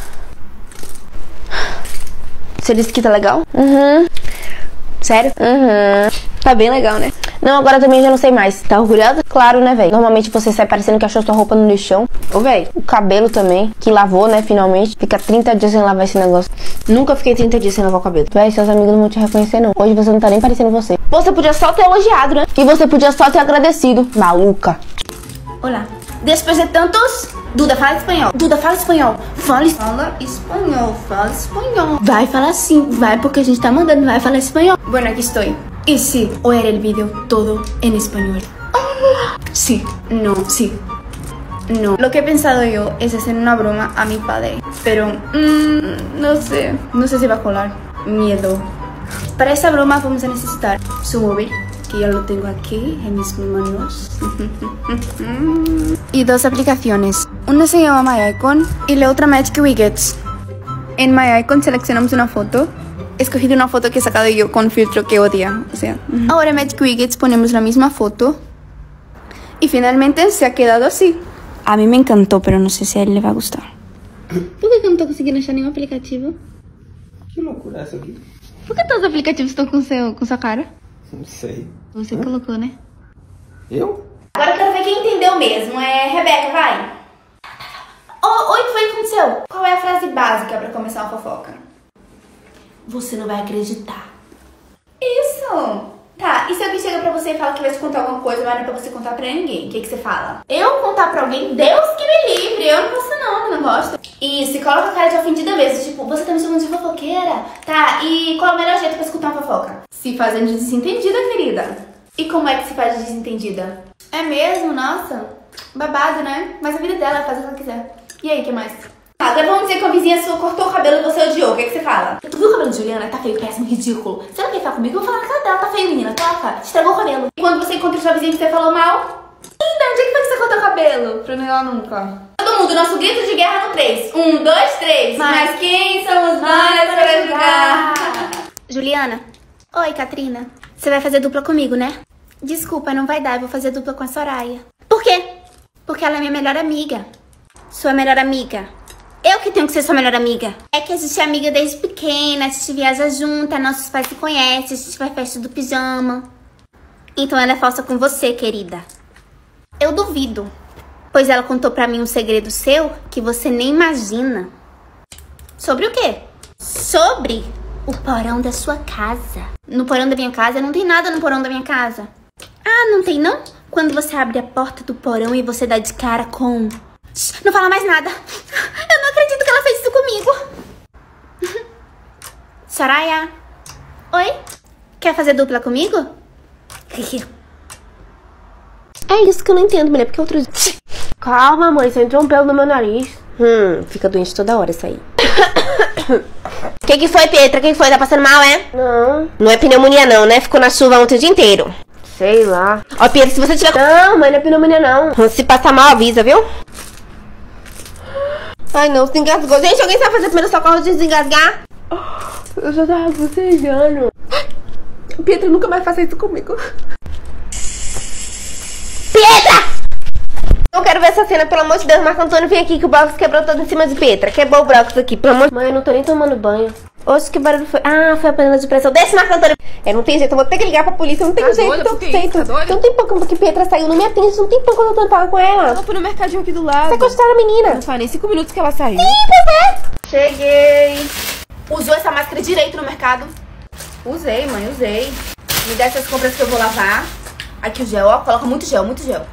Você disse que tá legal? Uhum. Sério? Uhum. Tá bem legal, né? Não, agora também já não sei mais. Tá orgulhosa? Claro, né, velho? Normalmente você sai parecendo que achou sua roupa no lixão. Ô, velho, o cabelo também, que lavou, né, finalmente. Fica trinta dias sem lavar esse negócio. Nunca fiquei trinta dias sem lavar o cabelo. Véi, seus amigos não vão te reconhecer, não. Hoje você não tá nem parecendo você. Você podia só ter elogiado, né? E você podia só ter agradecido. Maluca. Olá. Depois de tantos... Duda, fala espanhol. Duda, fala espanhol. Fala, fala espanhol. Fala espanhol. Vai falar sim. Vai, porque a gente tá mandando. Vai falar espanhol. Bueno, aquí estoy. Y sí, hoy era el video todo en español. Sí, no, sí. No. Lo que he pensado yo es hacer una broma a mi padre. Pero, mmm, no sé. No sé si va a colar. Miedo. Para esa broma vamos a necesitar su móvil, que ya lo tengo aquí en mis manos. Y dos aplicaciones. Una se llama My Icon y la otra Magic Widgets. En My Icon seleccionamos una foto. He escogido una foto que he sacado yo con filtro que odia. O sea, ahora en Magic Widgets ponemos la misma foto. Y finalmente se ha quedado así. A mí me encantó, pero no sé si a él le va a gustar. Por que eu não tô conseguindo achar nenhum aplicativo? Que loucura é essa aqui? Por que todos os aplicativos estão com, seu, com sua cara? Não sei. Você hum? colocou, né? Eu? Agora eu quero ver quem entendeu mesmo. É Rebeca, vai. Oh, oi, o que foi que aconteceu? Qual é a frase básica pra começar uma fofoca? Você não vai acreditar. Isso! Tá, e se alguém chega pra você e fala que vai te contar alguma coisa, mas não é pra você contar pra ninguém, o que que você fala? Eu contar pra alguém? Deus que me livre! Eu não posso não, não gosto. Isso, e coloca a cara de ofendida mesmo, tipo, você tá me chamando de fofoqueira? Tá, e qual é o melhor jeito pra escutar uma fofoca? Se fazendo de desentendida, querida. E como é que se faz de desentendida? É mesmo? Nossa, babado, né? Mas a vida dela, ela faz o que ela quiser. E aí, o que mais? Agora vamos dizer que a vizinha sua cortou o cabelo e você odiou, o que que você fala? Tu viu o cabelo de Juliana? Tá feio, péssimo, ridículo. Se ela quer falar comigo, eu vou falar na cara dela, tá feio, menina, toca. Estragou o cabelo. E quando você encontra sua vizinha que você falou mal? Então, onde é que foi que você cortou o cabelo? Pra não ir lá nunca. Todo mundo, nosso grito de guerra no três. Um, dois, três. Mas, Mas quem somos nós para julgar? Juliana. Oi, Katrina. Você vai fazer dupla comigo, né? Desculpa, não vai dar, eu vou fazer dupla com a Soraya. Por quê? Porque ela é minha melhor amiga. Sua melhor amiga. Eu que tenho que ser sua melhor amiga. É que a gente é amiga desde pequena, a gente viaja junta, nossos pais se conhecem, a gente vai festa do pijama. Então ela é falsa com você, querida. Eu duvido. Pois ela contou pra mim um segredo seu que você nem imagina. Sobre o quê? Sobre o porão da sua casa. No porão da minha casa? Não tem nada no porão da minha casa. Ah, não tem não? Quando você abre a porta do porão e você dá de cara com... Não fala mais nada. Eu não acredito que ela fez isso comigo. Soraya. Oi? Quer fazer dupla comigo? É isso que eu não entendo, mulher. Porque outro dia... Calma, mãe. Você entrou um pelo no meu nariz. Hum, fica doente toda hora isso aí. O que que foi, Petra? O que que foi? Tá passando mal, é? Não. Não é pneumonia não, né? Ficou na chuva ontem o dia inteiro. Sei lá. Ó, Petra, se você tiver... Não, mãe, não é pneumonia não. Se passar mal, avisa, viu? Ai, não, se engasgou. Gente, alguém sabe fazer primeiro socorro de desengasgar? Eu já tava bocejando. Petra, nunca mais faça isso comigo. Petra! Não quero ver essa cena, pelo amor de Deus. Marco Antônio, vem aqui que o brócolis quebrou todo em cima de Petra. Quebrou o brócolis aqui, pelo amor de... Mãe, eu não tô nem tomando banho. Oxe, que barulho foi? Ah, foi a panela de pressão. Desce, Marco Antônio. É, não tem jeito, eu vou ter que ligar pra polícia. Não tem tá jeito, não tem jeito. Tá não tem pouco que Petra saiu, não me atende. Não tem pouco que eu tô tentando falar com ela. Ela foi no mercadinho aqui do lado. Sequestraram a menina. Não faz nem cinco minutos que ela saiu. Sim, pois é. Cheguei. Usou essa máscara direito no mercado? Usei, mãe, usei. Me dá essas compras que eu vou lavar. Aqui o gel, ó. Coloca muito gel, muito gel.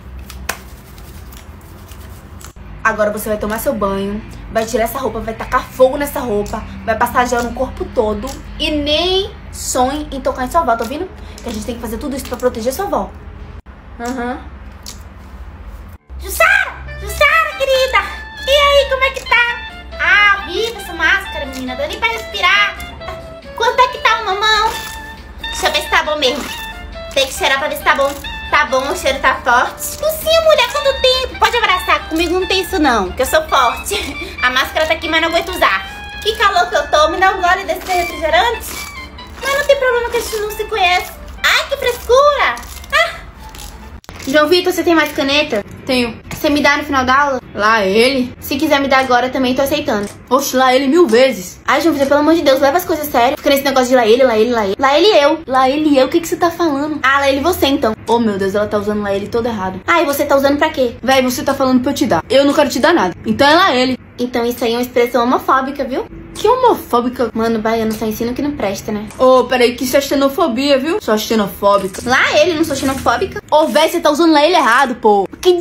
Agora você vai tomar seu banho, vai tirar essa roupa, vai tacar fogo nessa roupa, vai passar gel no corpo todo e nem sonhe em tocar em sua avó, tá ouvindo? Que a gente tem que fazer tudo isso pra proteger sua avó. Aham. Uhum. Jussara! Jussara, querida! E aí, como é que tá? Ah, horrível essa máscara, menina, dá nem pra respirar. Quanto é que tá uma mão? Deixa eu ver se tá bom mesmo. Tem que cheirar pra ver se tá bom. Tá bom, o cheiro tá forte. Sim, mulher, quanto tempo? Pode abraçar, comigo não tem isso não, que eu sou forte. A máscara tá aqui, mas não aguento usar. Que calor que eu tô, me dá um gole desse refrigerante. Mas não tem problema que a gente não se conhece. Ai, que frescura. Ah. João Vitor, você tem mais caneta? Tenho. Você me dá no final da aula? Lá ele? Se quiser me dar agora, também tô aceitando. Oxe, lá ele mil vezes. Ai, João Vitor, pelo amor de Deus, leva as coisas sérias. Fica nesse negócio de lá ele, lá ele, lá ele. Lá ele e eu. Lá ele e eu, o que que você tá falando? Ah, lá ele e você, então. Oh, meu Deus, ela tá usando lá ele todo errado. Ah, e você tá usando pra quê? Véi, você tá falando pra eu te dar. Eu não quero te dar nada. Então é lá ele. Então isso aí é uma expressão homofóbica, viu? Que homofóbica? Mano, baiano só ensina que não presta, né? Ô, oh, peraí, que isso é xenofobia, viu? Só xenofóbica. Lá ele, não sou xenofóbica. Ô, oh, véi, você tá usando lá ele errado, pô. Que desgraça.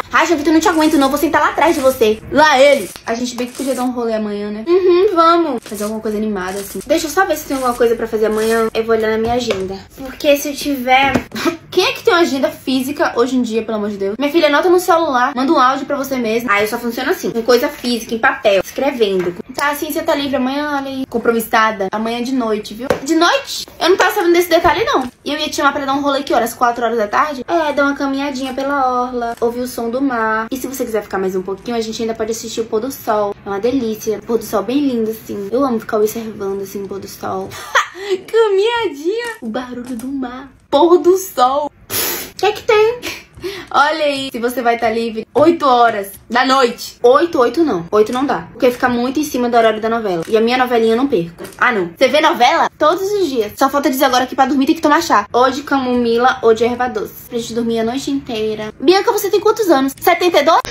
Ai, João Vitor, não te aguento não, vou sentar lá atrás de você. Lá ele. A gente bem que podia dar um rolê amanhã, né? Uhum, vamos. Fazer alguma coisa animada, assim. Deixa eu só ver se tem alguma coisa pra fazer amanhã. Eu vou olhar na minha agenda. Porque se eu tiver... Quem é que tem uma agenda física hoje em dia, pelo amor de Deus? Minha filha, anota no celular, manda um áudio pra você mesmo. Ah, eu só funciono assim, com coisa física, em papel, escrevendo. Tá, assim, você tá livre amanhã, olha aí. Compromissada. Amanhã de noite, viu? De noite? Eu não tava sabendo desse detalhe, não. E eu ia te chamar pra dar um rolê que horas? quatro horas da tarde? É, dar uma caminhadinha pela orla, ouvir o som do mar. E se você quiser ficar mais um pouquinho, a gente ainda pode assistir o pôr do sol. É uma delícia. Pôr do sol bem lindo, assim. Eu amo ficar observando, assim, o pôr do sol. Caminhadinha. O barulho do mar. Pôr do sol. O que é que tem? Olha aí, se você vai estar livre oito horas da noite. oito, oito não. oito não dá. Porque fica muito em cima do horário da novela. E a minha novelinha eu não perco. Ah, não. Você vê novela todos os dias. Só falta dizer agora que pra dormir tem que tomar chá. Ou de camomila ou de erva doce. Pra gente dormir a noite inteira. Bianca, você tem quantos anos? setenta e dois?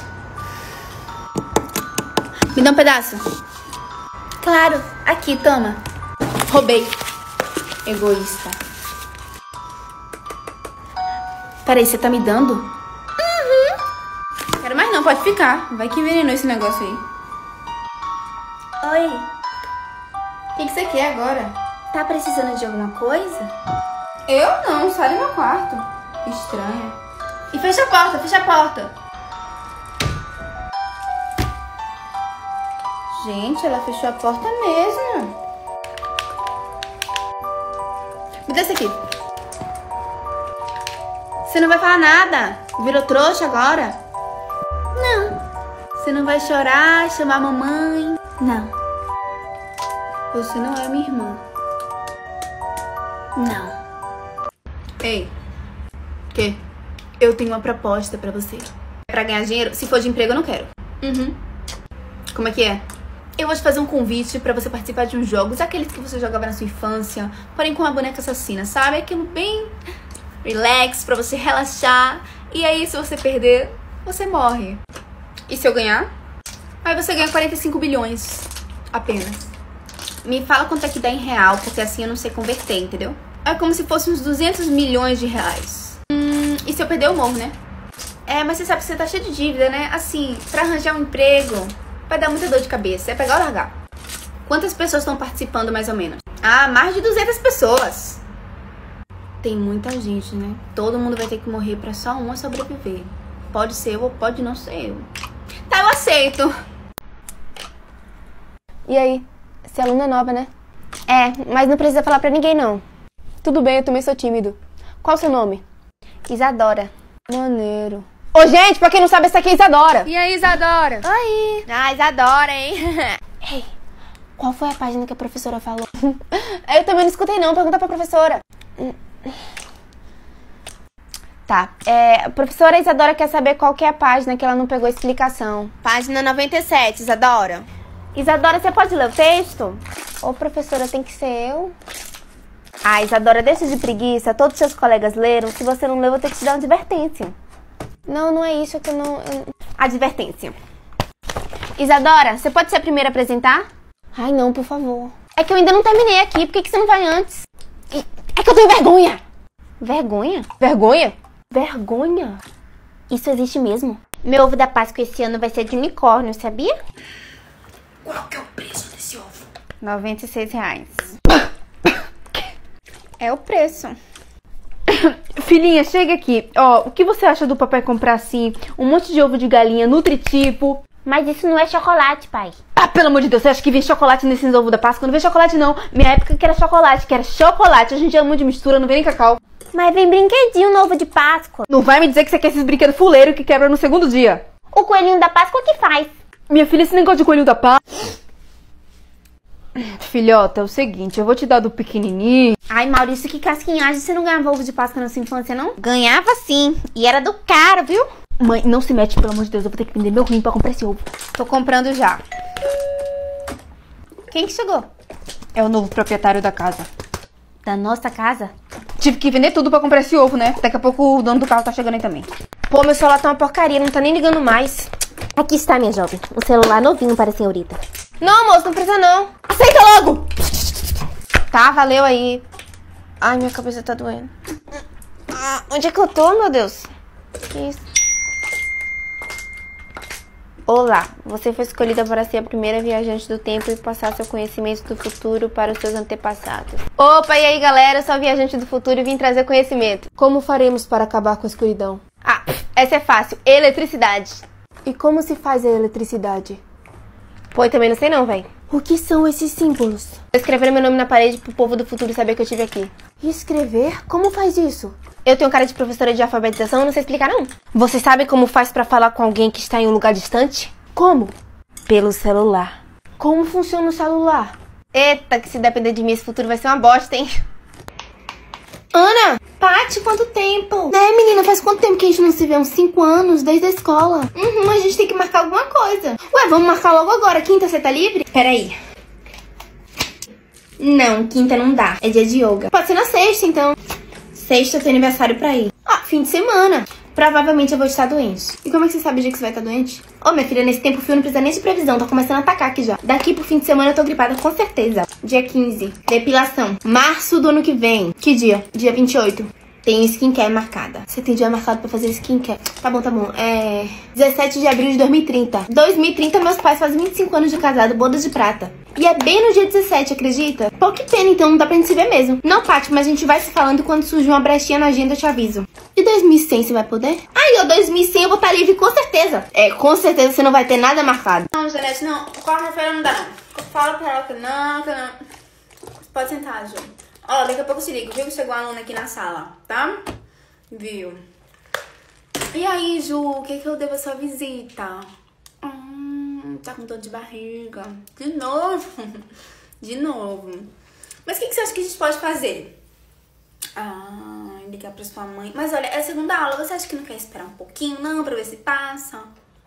Me dá um pedaço. Claro. Aqui, toma. Roubei. Egoísta. Peraí, você tá me dando? Uhum. Quero mais não, pode ficar. Vai que envenenou esse negócio aí. Oi. O que, que você quer agora? Tá precisando de alguma coisa? Eu não, sai do meu quarto. Estranha. E fecha a porta, fecha a porta. Gente, ela fechou a porta mesmo. Me dá esse aqui. Você não vai falar nada? Virou trouxa agora? Não. Você não vai chorar, chamar a mamãe? Não. Você não é minha irmã. Não. Ei. Quê? Eu tenho uma proposta pra você. Pra ganhar dinheiro? Se for de emprego, eu não quero. Uhum. Como é que é? Eu vou te fazer um convite pra você participar de uns jogos, aqueles que você jogava na sua infância, porém com uma boneca assassina, sabe? Aquilo bem... relax, pra você relaxar. E aí, se você perder, você morre. E se eu ganhar? Aí você ganha quarenta e cinco bilhões. Apenas. Me fala quanto é que dá em real, porque assim eu não sei converter, entendeu? É como se fosse uns duzentos milhões de reais. Hum, e se eu perder, eu morro, né? É, mas você sabe que você tá cheio de dívida, né? Assim, pra arranjar um emprego, vai dar muita dor de cabeça. É pegar ou largar. Quantas pessoas estão participando, mais ou menos? Ah, mais de duzentas pessoas. Tem muita gente, né? Todo mundo vai ter que morrer pra só uma sobreviver. Pode ser eu ou pode não ser eu. Tá, eu aceito. E aí? Você é aluna nova, né? É, mas não precisa falar pra ninguém, não. Tudo bem, eu também sou tímido. Qual o seu nome? Isadora. Maneiro. Ô, gente, pra quem não sabe, essa aqui é Isadora. E aí, Isadora? Oi. Ah, Isadora, hein? Ei, qual foi a página que a professora falou? Eu também não escutei, não. Pergunta pra professora. Tá, é, a professora Isadora quer saber qual que é a página que ela não pegou a explicação. Página noventa e sete, Isadora. Isadora, você pode ler o texto? Ô, professora, tem que ser eu? Ah, Isadora, deixa de preguiça. Todos os seus colegas leram. Se você não leu, eu vou ter que te dar uma advertência. Não, não é isso, é que eu não... Eu... Advertência. Isadora, você pode ser a primeira a apresentar? Ai, não, por favor. É que eu ainda não terminei aqui. Por que, que você não vai antes? É que eu tenho vergonha. Vergonha? Vergonha? Vergonha? Isso existe mesmo? Meu ovo da Páscoa esse ano vai ser de unicórnio, sabia? Qual que é o preço desse ovo? noventa e seis reais. É o preço. Filhinha, chega aqui. Ó, o que você acha do papai comprar, assim, um monte de ovo de galinha nutritivo? Mas isso não é chocolate, pai. Ah, pelo amor de Deus, você acha que vem chocolate nesses ovos da Páscoa? Não vem chocolate, não. Minha época que era chocolate, que era chocolate. Hoje em dia é um monte de mistura, não vem nem cacau. Mas vem brinquedinho no ovo de Páscoa. Não vai me dizer que você quer esses brinquedos fuleiros que quebra no segundo dia. O coelhinho da Páscoa que faz. Minha filha, esse negócio de coelhinho da Páscoa... Filhota, é o seguinte, eu vou te dar do pequenininho. Ai, Maurício, que casquinhagem. Você não ganhava ovo de Páscoa na sua infância, não? Ganhava sim. E era do caro, viu? Mãe, não se mete, pelo amor de Deus. Eu vou ter que vender meu rim pra comprar esse ovo. Tô comprando já. Quem que chegou? É o novo proprietário da casa. Da nossa casa? Tive que vender tudo pra comprar esse ovo, né? Daqui a pouco o dono do carro tá chegando aí também. Pô, meu celular tá uma porcaria, não tá nem ligando mais. Aqui está, minha jovem. Um celular novinho para a senhorita. Não, moço, não precisa não. Aceita logo! Tá, valeu aí. Ai, minha cabeça tá doendo. Ah, onde é que eu tô, meu Deus? Que isso? Olá, você foi escolhida para ser a primeira viajante do tempo e passar seu conhecimento do futuro para os seus antepassados. Opa, e aí galera, eu sou a viajante do futuro e vim trazer conhecimento. Como faremos para acabar com a escuridão? Ah, essa é fácil, eletricidade. E como se faz a eletricidade? Pô, eu também não sei não, véi. O que são esses símbolos? Vou escrever meu nome na parede pro povo do futuro saber que eu estive aqui. E escrever? Como faz isso? Eu tenho cara de professora de alfabetização, eu não sei explicar não. Você sabe como faz pra falar com alguém que está em um lugar distante? Como? Pelo celular. Como funciona o celular? Eita, que se depender de mim esse futuro vai ser uma bosta, hein? Ana! Paty, quanto tempo? Né, menina, faz quanto tempo que a gente não se vê? Uns cinco anos, desde a escola. Uhum, a gente tem que marcar alguma coisa. Ué, vamos marcar logo agora. Quinta, você tá livre? Peraí. Não, quinta não dá. É dia de yoga. Pode ser na sexta, então. Sexta eu tenho aniversário pra ir. Ah, fim de semana. Provavelmente eu vou estar doente. E como é que você sabe o dia que você vai estar doente? Ô, minha filha, nesse tempo o fio não precisa nem de previsão. Tá começando a atacar aqui já. Daqui pro fim de semana eu tô gripada, com certeza. Dia quinze. Depilação. Março do ano que vem. Que dia? Dia vinte e oito. Tem skincare marcada. Você tem dia marcado pra fazer skincare? Tá bom, tá bom. É... dezessete de abril de dois mil e trinta. dois mil e trinta, meus pais fazem vinte e cinco anos de casado, boda de prata. E é bem no dia dezessete, acredita? Pô, que pena, então não dá pra gente se ver mesmo. Não, Paty, mas a gente vai se falando e quando surgir uma brechinha na agenda eu te aviso. E dois mil e cem você vai poder? Aí, ó, dois mil e cem eu vou estar livre com certeza. É, com certeza você não vai ter nada marcado. Não, Janete, não. Quarta-feira não dá, não. Fala pra ela que não, que não. Pode sentar, Ju. Ó, daqui a pouco eu te ligo, viu? Que chegou a aluna aqui na sala, tá? Viu? E aí, Ju, o que que eu devo a sua visita? Hum, tá com dor de barriga. De novo? De novo. Mas o que que você acha que a gente pode fazer? Ah, ligar pra sua mãe. Mas olha, é a segunda aula, você acha que não quer esperar um pouquinho, não? Pra ver se passa?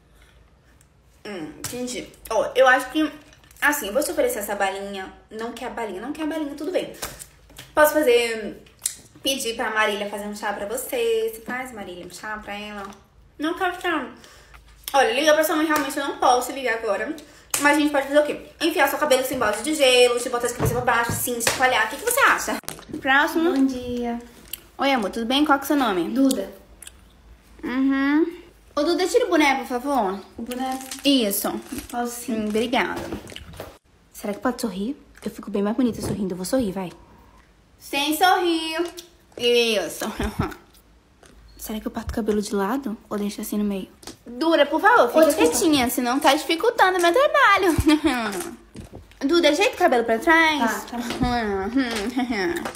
Hum, entendi. Ó, eu acho que... Assim, eu vou te oferecer essa balinha. Não quer a balinha, não quer a balinha, tudo bem. Posso fazer... Pedir pra Marília fazer um chá pra você. Você faz, Marília, um chá pra ela? Não quero chá. Olha, liga pra sua mãe, realmente eu não posso ligar agora. Mas a gente pode fazer o quê? Enfiar seu cabelo sem balde de gelo, te botar as cabeça pra baixo, sim, se espalhar. O que, que você acha? Próximo. Bom dia. Oi, amor, tudo bem? Qual que é o seu nome? Duda. Uhum. Ô, Duda, tira o boné, por favor. O boné? Isso. Posso sim. Hum, obrigada. Será que pode sorrir? Eu fico bem mais bonita sorrindo. Eu vou sorrir, vai. Sem sorrir. Isso. Será que eu parto o cabelo de lado ou deixo assim no meio? Dura, por favor, fica Oi, quietinha, senão tá dificultando o meu trabalho. Duda, ajeita o cabelo pra trás. Tá, tá.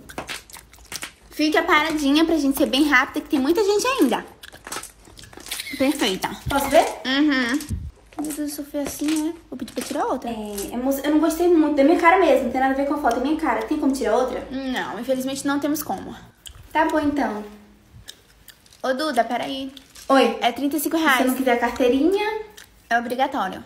Fica paradinha pra gente ser bem rápida, que tem muita gente ainda. Perfeita. Posso ver? Uhum. Meu Deus, se eu for assim, né? Vou pedir pra tirar outra. É, moça, eu não gostei muito da minha cara mesmo. Não tem nada a ver com a foto, é minha cara. Tem como tirar outra? Não, infelizmente não temos como. Tá bom, então. Ô, Duda, peraí. Oi. É trinta e cinco Se reais. você não quiser a carteirinha... É obrigatório.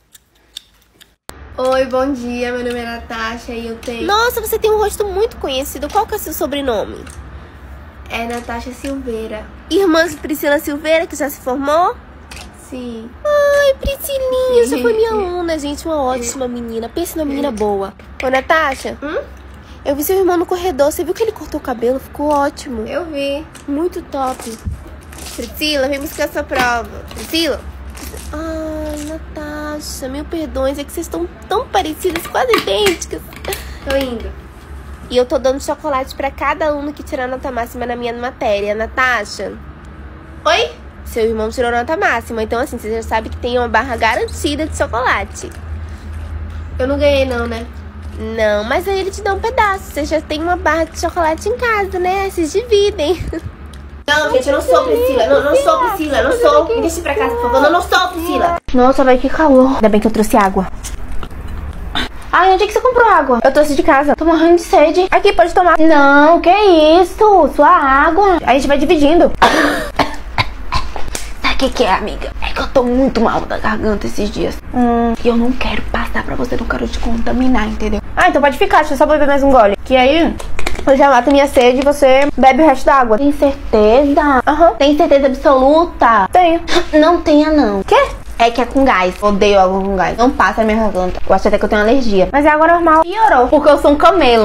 Oi, bom dia. Meu nome é Natasha e eu tenho... Nossa, você tem um rosto muito conhecido. Qual que é o seu sobrenome? É Natasha Silveira. Irmã de Priscila Silveira, que já se formou? Sim. Ai, Priscilinha, já foi minha aluna, gente. Uma ótima menina. Pensa numa menina boa. Ô, Natasha. Hum? Eu vi seu irmão no corredor. Você viu que ele cortou o cabelo? Ficou ótimo. Eu vi. Muito top. Priscila, vem buscar essa prova. Priscila? Ai, Natasha, mil perdões. É que vocês estão tão parecidas, quase idênticas. Tô indo. E eu tô dando chocolate pra cada aluno que tirar nota máxima na minha matéria. Natasha? Oi? Seu irmão tirou nota máxima. Então, assim, você já sabe que tem uma barra garantida de chocolate. Eu não ganhei não, né? Não, mas aí ele te dá um pedaço. Você já tem uma barra de chocolate em casa, né? Vocês dividem. Não, gente, eu não sou Priscila. Não, não sou Priscila, eu não sou. Me deixa pra casa, por favor. Eu não sou Priscila. Nossa, vai que calor. Ainda bem que eu trouxe água. Ai, onde é que você comprou água? Eu trouxe de casa. Tô morrendo de sede. Aqui, pode tomar. Não, que isso? Sua água. Aí a gente vai dividindo. Sabe o que que é, amiga? É que eu tô muito mal da garganta esses dias. Hum, e eu não quero passar pra você, não quero te contaminar, entendeu? Ah, então pode ficar, deixa eu só beber mais um gole. Que aí... eu já mato minha sede e você bebe o resto da água. Tem certeza? Aham. Uhum. Tem certeza absoluta? Tenho. Não tenha, não. Quê? É que é com gás. Odeio água com gás. Não passa na minha garganta. Eu acho até que eu tenho alergia. Mas é água normal. Piorou. Porque eu sou um camelo.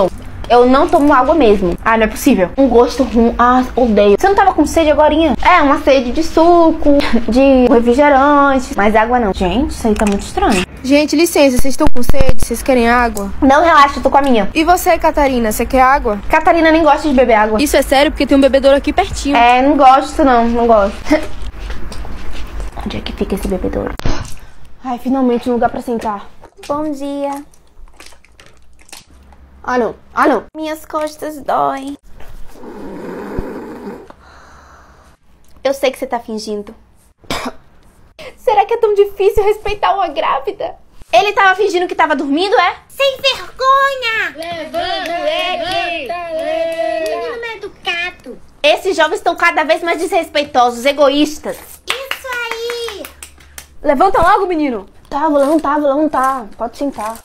Eu não tomo água mesmo. Ah, não é possível. Um gosto ruim. Ah, odeio. Você não tava com sede agorinha? É, uma sede de suco, de refrigerante, mas água não. Gente, isso aí tá muito estranho. Gente, licença, vocês estão com sede? Vocês querem água? Não, relaxa, eu tô com a minha. E você, Catarina, você quer água? Catarina nem gosta de beber água. Isso é sério, porque tem um bebedouro aqui pertinho. É, não gosto não, não gosto. Onde é que fica esse bebedouro? Ai, finalmente um lugar pra sentar. Bom dia. Ah, não. Ah, não. Minhas costas doem. Eu sei que você tá fingindo. Será que é tão difícil respeitar uma grávida? Ele tava fingindo que tava dormindo, é? Sem vergonha! Levanta, levanta, levanta. Menino não é educado. Esses jovens estão cada vez mais desrespeitosos, egoístas. Isso aí! Levanta logo, menino. Tá, vou levantar, vou levantar. Pode sentar.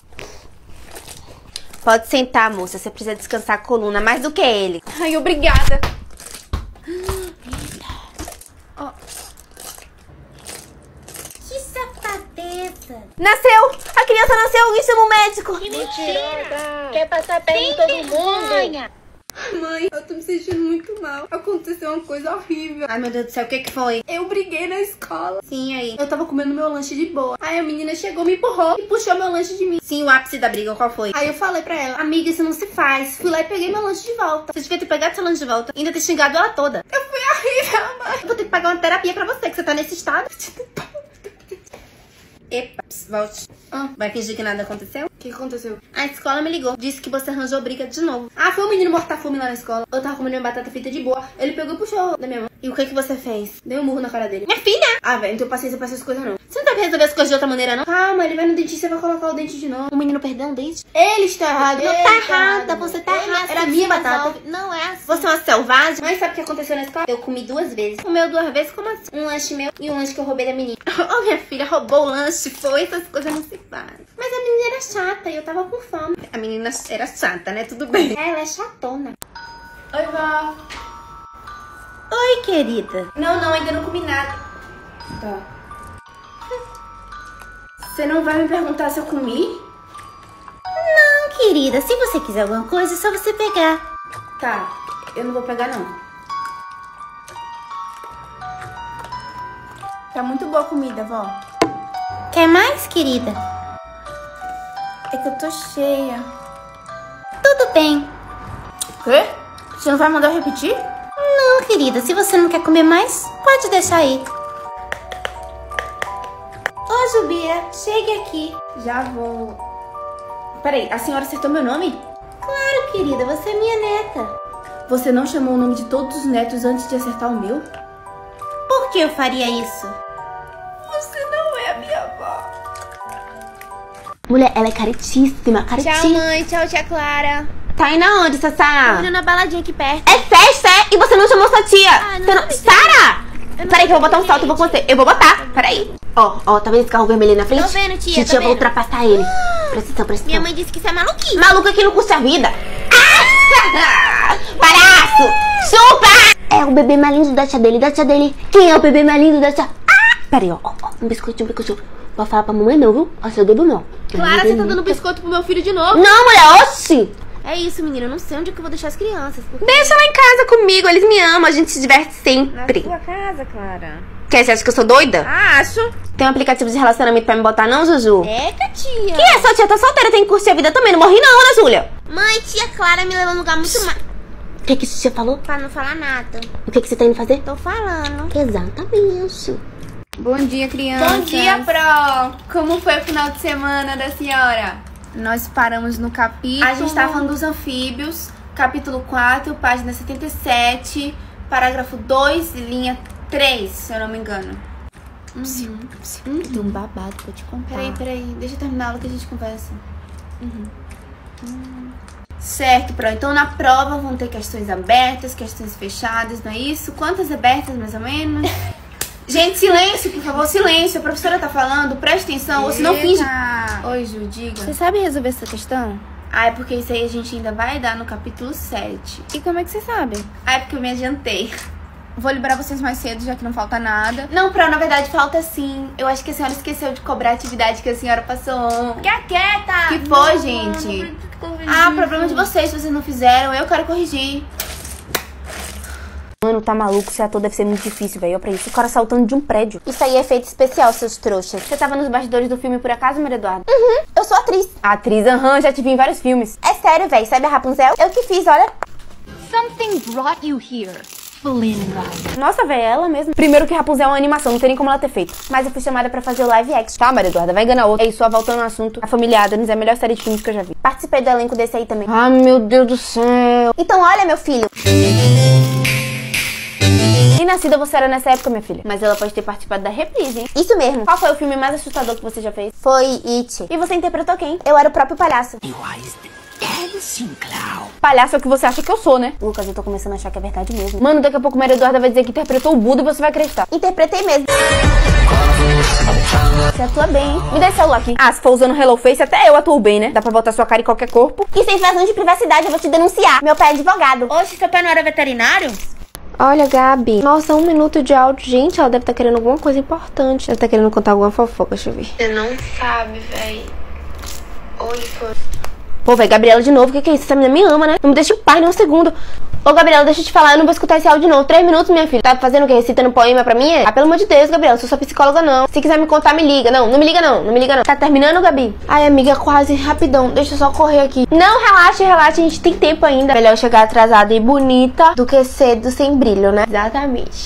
Pode sentar, moça. Você precisa descansar a coluna mais do que ele. Ai, obrigada. Oh. Que safadeza! Nasceu! A criança nasceu, isso é um médico. Que mentira! Quer passar perto em todo mundo? Mãe, eu tô me sentindo muito mal. Aconteceu uma coisa horrível. Ai, meu Deus do céu, o que que foi? Eu briguei na escola. Sim, aí. Eu tava comendo meu lanche de boa. Aí a menina chegou, me empurrou e puxou meu lanche de mim. Sim, o ápice da briga, qual foi? Aí eu falei pra ela, amiga, isso não se faz. Fui lá e peguei meu lanche de volta. Você devia ter pegado seu lanche de volta. Ainda ter xingado ela toda. Eu fui horrível, mãe. Eu vou ter que pagar uma terapia pra você, que você tá nesse estado. Epa, ps, volte. Ah. Vai fingir que nada aconteceu? O que aconteceu? A escola me ligou. Disse que você arranjou briga de novo. Ah, foi um menino morta-fome lá na escola. Eu tava comendo minha batata frita de boa. Ele pegou e puxou da minha mão. E o que que você fez? Dei um murro na cara dele. Minha filha! Ah, velho, não tenho paciência pra essas coisas, não. Você não deve resolver as coisas de outra maneira, não? Calma, ele vai no dentista e vai colocar o dente de novo. O menino perdeu um dente? Ele está errado. Não ele tá está errada, errado. você tá Ele- errada. Era minha batata. Não é assim. Você é uma selvagem? Mas sabe o que aconteceu na escola? Eu comi duas vezes. Comeu duas vezes? Como assim? Um lanche meu e um lanche que eu roubei da menina. Ô, minha filha, roubou o lanche, foi? Essas coisas não se fazem. Mas a menina era chata e eu tava com fome. A menina era chata, né? Tudo bem. É, ela é chatona. Oi, vó. Oi, querida. Não, não, ainda não comi nada. Tá. Você não vai me perguntar se eu comi? Não, querida. Se você quiser alguma coisa, é só você pegar. Tá, eu não vou pegar, não. Tá muito boa a comida, vó. Quer mais, querida? É que eu tô cheia. Tudo bem. Quê? Você não vai mandar eu repetir? Não, querida. Se você não quer comer mais, pode deixar aí. Ô, Jubira, chegue aqui. Já vou. Peraí, a senhora acertou meu nome? Claro, querida. Você é minha neta. Você não chamou o nome de todos os netos antes de acertar o meu? Por que eu faria isso? Você não é a minha avó. Mulher, ela é caretíssima, caretíssima. Tchau, mãe. Tchau, tia Clara. Tá indo aonde, Sassá? Tô indo na baladinha aqui perto. É festa, é? E você não chamou sua tia? Ah, não, Você não... Sara! Peraí que eu vou botar um salto e vou com você. Eu vou botar, peraí. Ó, ó, tá vendo esse carro vermelho na frente? Tô vendo, tia, Titia tô vai vendo. ultrapassar ele. Presta atenção, presta Minha atenção. mãe disse que isso é maluquice. Maluco que não custa a vida. Ah! Palhaço! Chupa! É o bebê mais lindo da tia dele, da tia dele. Quem é o bebê mais lindo da tia? Ah! Peraí, ó, ó, ó, um biscoitinho, um biscoitinho. Pode falar pra mamãe não, viu? Ó, seu dedo não. Clara, você tá dando biscoito pro meu filho de novo. Não, mulher, oxi! É isso, menina. Eu não sei onde é que eu vou deixar as crianças. Porque... Deixa lá em casa comigo, eles me amam, a gente se diverte sempre. Na sua casa, Clara. Quer, você acha que eu sou doida? Ah, acho. Tem um aplicativo de relacionamento pra me botar não, Juju? Eca, tia. Que é? Sua tia tá solteira, tem que curtir a vida também. Não morri não, Ana Júlia. Mãe, tia Clara me levou num lugar muito mais... O que que sua tia falou? Pra não falar nada. O que que você tá indo fazer? Tô falando. Exatamente. Bom dia, crianças. Bom dia, Pro! Como foi o final de semana da senhora? Nós paramos no capítulo... A gente tava falando dos anfíbios, capítulo quatro, página setenta e sete, parágrafo dois, linha três, se eu não me engano. Uhum. Hum, tem um babado pra te contar. Peraí, peraí, deixa eu terminar a aula que a gente conversa. Uhum. Hum. Certo, Pro. Então na prova vão ter questões abertas, questões fechadas, não é isso? Quantas abertas, mais ou menos? Gente, silêncio, por favor, silêncio. A professora tá falando, preste atenção, ou se não finge... Oi, Ju, diga. Você sabe resolver essa questão? Ah, é porque isso aí a gente ainda vai dar no capítulo sete. E como é que você sabe? Ah, é porque eu me adiantei. Vou liberar vocês mais cedo, já que não falta nada. Não, Pro, na verdade falta sim. Eu acho que a senhora esqueceu de cobrar a atividade que a senhora passou. Fica quieta! Que foi, gente? corrigir. Ah, problema de vocês, se vocês não fizeram, eu quero corrigir. Mano, tá maluco? Ser ator deve ser muito difícil, velho. Olha pra isso. O cara saltando de um prédio. Isso aí é efeito especial, seus trouxas. Você tava nos bastidores do filme por acaso, Maria Eduarda? Uhum, eu sou atriz. Atriz, aham, já te vi em vários filmes. É sério, velho. Sabe a Rapunzel? Eu que fiz, olha. Something brought you here, Belinda. Nossa, velho, é ela mesmo. Primeiro que Rapunzel é uma animação, não tem nem como ela ter feito. Mas eu fui chamada pra fazer o live action. Tá, Maria Eduarda, vai enganar outra. É isso, só voltando ao assunto. A Família Addams é a melhor série de filmes que eu já vi. Participei do elenco desse aí também. Ah, meu Deus do céu. Então, olha, meu filho. Nem nascida você era nessa época, minha filha. Mas ela pode ter participado da reprise, hein? Isso mesmo. Qual foi o filme mais assustador que você já fez? Foi It. E você interpretou quem? Eu era o próprio palhaço. Palhaço é o que você acha que eu sou, né? Lucas, eu tô começando a achar que é verdade mesmo. Mano, daqui a pouco Maria Eduarda vai dizer que interpretou o Buda e você vai acreditar. Interpretei mesmo. Você atua bem, hein? Me dá esse celular aqui. Ah, se for usando Hello Face, até eu atuo bem, né? Dá pra botar sua cara em qualquer corpo. Isso é invasão de privacidade, eu vou te denunciar. Meu pai é advogado. Oxe, seu pai não era veterinário? Olha, Gabi. Nossa, um minuto de áudio. Gente, ela deve estar querendo alguma coisa importante. Deve estar querendo contar alguma fofoca, deixa eu ver. Você não sabe, véi. Oi, foi. Pô, velho, Gabriela de novo, o que que é isso? Essa menina me ama, né? Não me deixa em paz nem um segundo. Ô, Gabriela, deixa eu te falar, eu não vou escutar esse áudio de novo. Três minutos, minha filha. Tá fazendo o quê? Recitando poema pra mim? É? Ah, pelo amor de Deus, Gabriela, eu sou sua psicóloga, não. Se quiser me contar, me liga. Não, não me liga, não. Não me liga, não. Tá terminando, Gabi? Ai, amiga, quase, rapidão. Deixa eu só correr aqui. Não, relaxa, relaxa, a gente tem tempo ainda. Melhor chegar atrasada e bonita do que cedo sem brilho, né? Exatamente.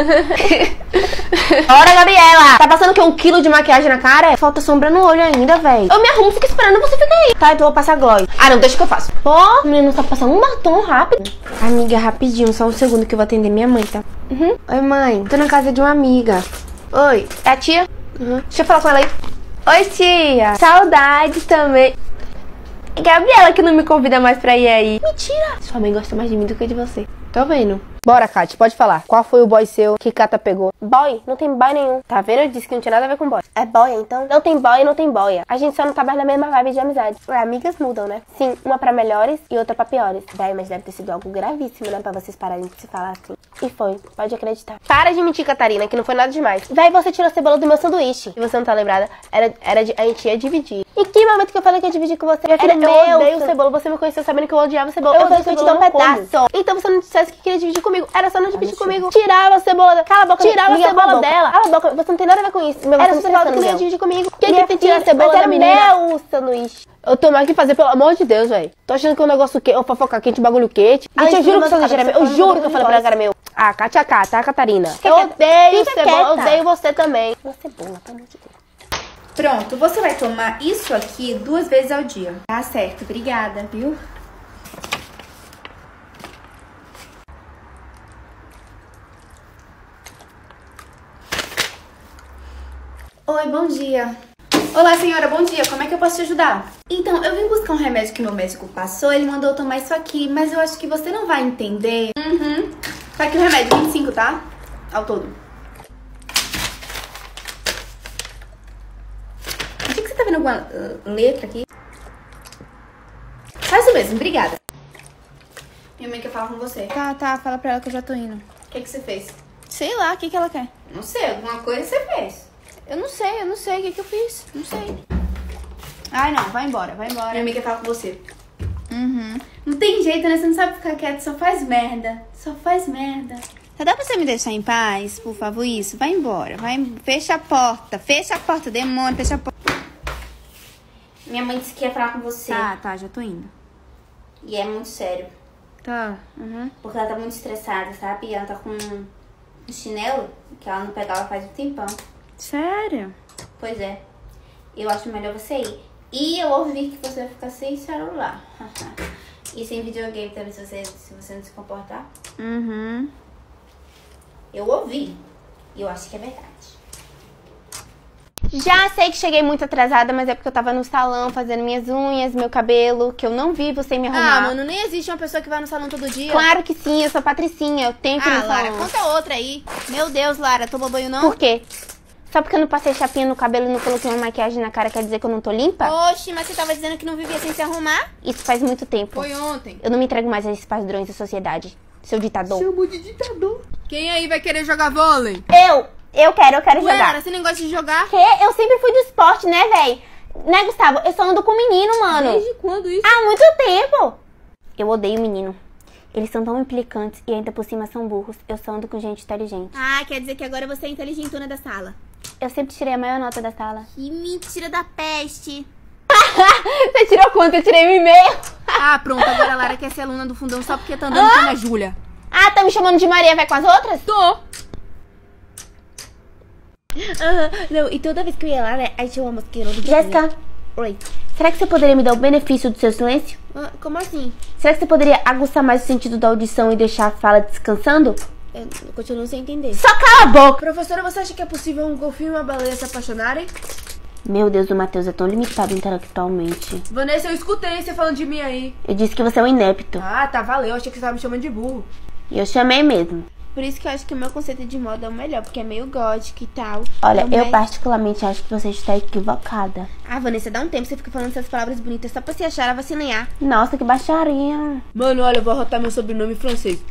Bora, Gabriela! Tá passando o quê? Um quilo de maquiagem na cara? Falta sombra no olho ainda, velho. Eu me arrumo, fica esperando, você fica aí. Tá, então eu vou passar gloss. Ah, não, deixa que eu faço. Pô, o menino tá passando um batom rápido. Amiga, rapidinho, só um segundo que eu vou atender minha mãe, tá? Uhum. Oi, mãe. Tô na casa de uma amiga. Oi, é a tia? Uhum. Deixa eu falar com ela aí. Oi, tia. Saudade também. Gabriela que não me convida mais pra ir aí. Mentira. Sua mãe gosta mais de mim do que de você. Tô vendo. Bora, Kate, pode falar. Qual foi o boy seu que Cata pegou? Boy? Não tem boy nenhum. Tá vendo? Eu disse que não tinha nada a ver com boy. É boy, então? Não tem boy, não tem boia. A gente só não tá mais na mesma vibe de amizade. Ué, amigas mudam, né? Sim, uma pra melhores e outra pra piores. Véi, mas deve ter sido algo gravíssimo, né? Pra vocês pararem de se falar assim. E foi, pode acreditar. Para de mentir, Catarina, que não foi nada demais. Véi, você tirou a cebola do meu sanduíche. E você não tá lembrada? Era, era de, a gente ia dividir. Em que momento que eu falei que ia dividir com você? Minha filha, Era eu meu. odeio cebola. Você me conheceu sabendo que eu odiava cebola. Eu, Eu falei odeio que eu ia te cebola, dar um eu não pedaço. como. Então você não dissesse que queria dividir comigo. Era só não dividir mentira. comigo. Tirava a cebola da... Cala a boca. Tirava Amiga, a cebola cala a boca. dela. Cala a boca. Você não tem nada a ver com isso. Meu, Era você só não você falar que tá queria entendendo. dividir comigo. Quem Minha que tira a filha, cebola mas da era menina? meu sanduíche. Eu tô mais que fazer, pelo amor de Deus, velho. Tô achando que é um negócio que eu fofocar quente, bagulho quente. Ai, Gente, eu juro juro que o que sanduíche era meu. Eu juro que eu falei pra ela que era meu. Ah, Kátia K, tá, Catarina? Fica Eu quieta. odeio Fica cebola, eu quieta. odeio você também. Uma cebola, pelo amor de Deus. Pronto, você vai tomar isso aqui duas vezes ao dia. Tá certo, obrigada, viu? Oi, bom dia. Olá, senhora, bom dia. Como é que eu posso te ajudar? Então, eu vim buscar um remédio que meu médico passou, ele mandou eu tomar isso aqui, mas eu acho que você não vai entender. Uhum. Tá aqui o remédio, vinte e cinco, tá? Ao todo. Achei que você tá vendo alguma uh, letra aqui. Faz o mesmo, obrigada. Minha mãe quer falar com você. Tá, tá, fala pra ela que eu já tô indo. O que que você fez? Sei lá, o que que ela quer? Não sei, alguma coisa você fez. Eu não sei, eu não sei o que que eu fiz. Não sei. Ai, não, vai embora, vai embora. Minha amiga fala com você. Uhum. Não tem jeito, né? Você não sabe ficar quieto, só faz merda. Só faz merda. Tá, dá pra você me deixar em paz, por favor, isso? Vai embora, vai, fecha a porta. Fecha a porta, demônio, fecha a porta. Minha mãe disse que ia falar com você. Tá, tá, já tô indo. E é muito sério. Tá, uhum. Porque ela tá muito estressada, sabe? E ela tá com um chinelo que ela não pegava faz um tempão. Sério? Pois é. Eu acho melhor você ir. E eu ouvi que você vai ficar sem celular. E sem videogame também, se você, se você não se comportar. Uhum. Eu ouvi. E eu acho que é verdade. Já sei que cheguei muito atrasada, mas é porque eu tava no salão fazendo minhas unhas, meu cabelo, que eu não vivo sem me arrumar. Ah, mano, nem existe uma pessoa que vai no salão todo dia. Claro que sim, eu sou Patricinha, eu tenho que ir Ah, no salão. Lara, conta outra aí. Meu Deus, Lara, toma banho não? Por quê? Só porque eu não passei chapinha no cabelo e não coloquei uma maquiagem na cara quer dizer que eu não tô limpa? Oxi, mas você tava dizendo que não vivia sem se arrumar? Isso faz muito tempo. Foi ontem. Eu não me entrego mais a esses padrões da sociedade, seu ditador. Chamou de ditador. Quem aí vai querer jogar vôlei? Eu! Eu quero, eu quero Ué, jogar. Lara, você nem gosta de jogar? Que? Eu sempre fui do esporte, né, véi? Né, Gustavo? Eu só ando com o menino, mano. Desde quando isso? Há muito tempo. Eu odeio menino. Eles são tão implicantes e ainda por cima são burros. Eu só ando com gente inteligente. Ah, quer dizer que agora você é inteligentona da sala. Eu sempre tirei a maior nota da sala. Que mentira da peste. Você tirou quanto? Eu tirei um e meio. Ah, pronto. Agora a Lara quer ser aluna do fundão só porque tá andando ah? com a Júlia. Ah, tá me chamando de Maria, vai com as outras? Tô. Aham, uhum. Não, e toda vez que eu ia lá, né, aí tinha uma mosqueira do Jéssica. Oi. Será que você poderia me dar o benefício do seu silêncio? Ah, como assim? Será que você poderia aguçar mais o sentido da audição e deixar a fala descansando? Eu continuo sem entender. Só cala a boca! Professora, você acha que é possível um golfinho e uma baleia se apaixonarem? Meu Deus, o Matheus é tão limitado intelectualmente. Vanessa, eu escutei você falando de mim aí. Eu disse que você é um inepto. Ah, tá, valeu. Eu achei que você tava me chamando de burro. E eu chamei mesmo. Por isso que eu acho que o meu conceito de moda é o melhor, porque é meio gótico e tal. Olha, Também... eu particularmente acho que você está equivocada. Ah, Vanessa, dá um tempo, você fica falando essas palavras bonitas só pra se achar, ela vai se lenhar. Nossa, que baixaria. Mano, olha, eu vou arrotar meu sobrenome em francês.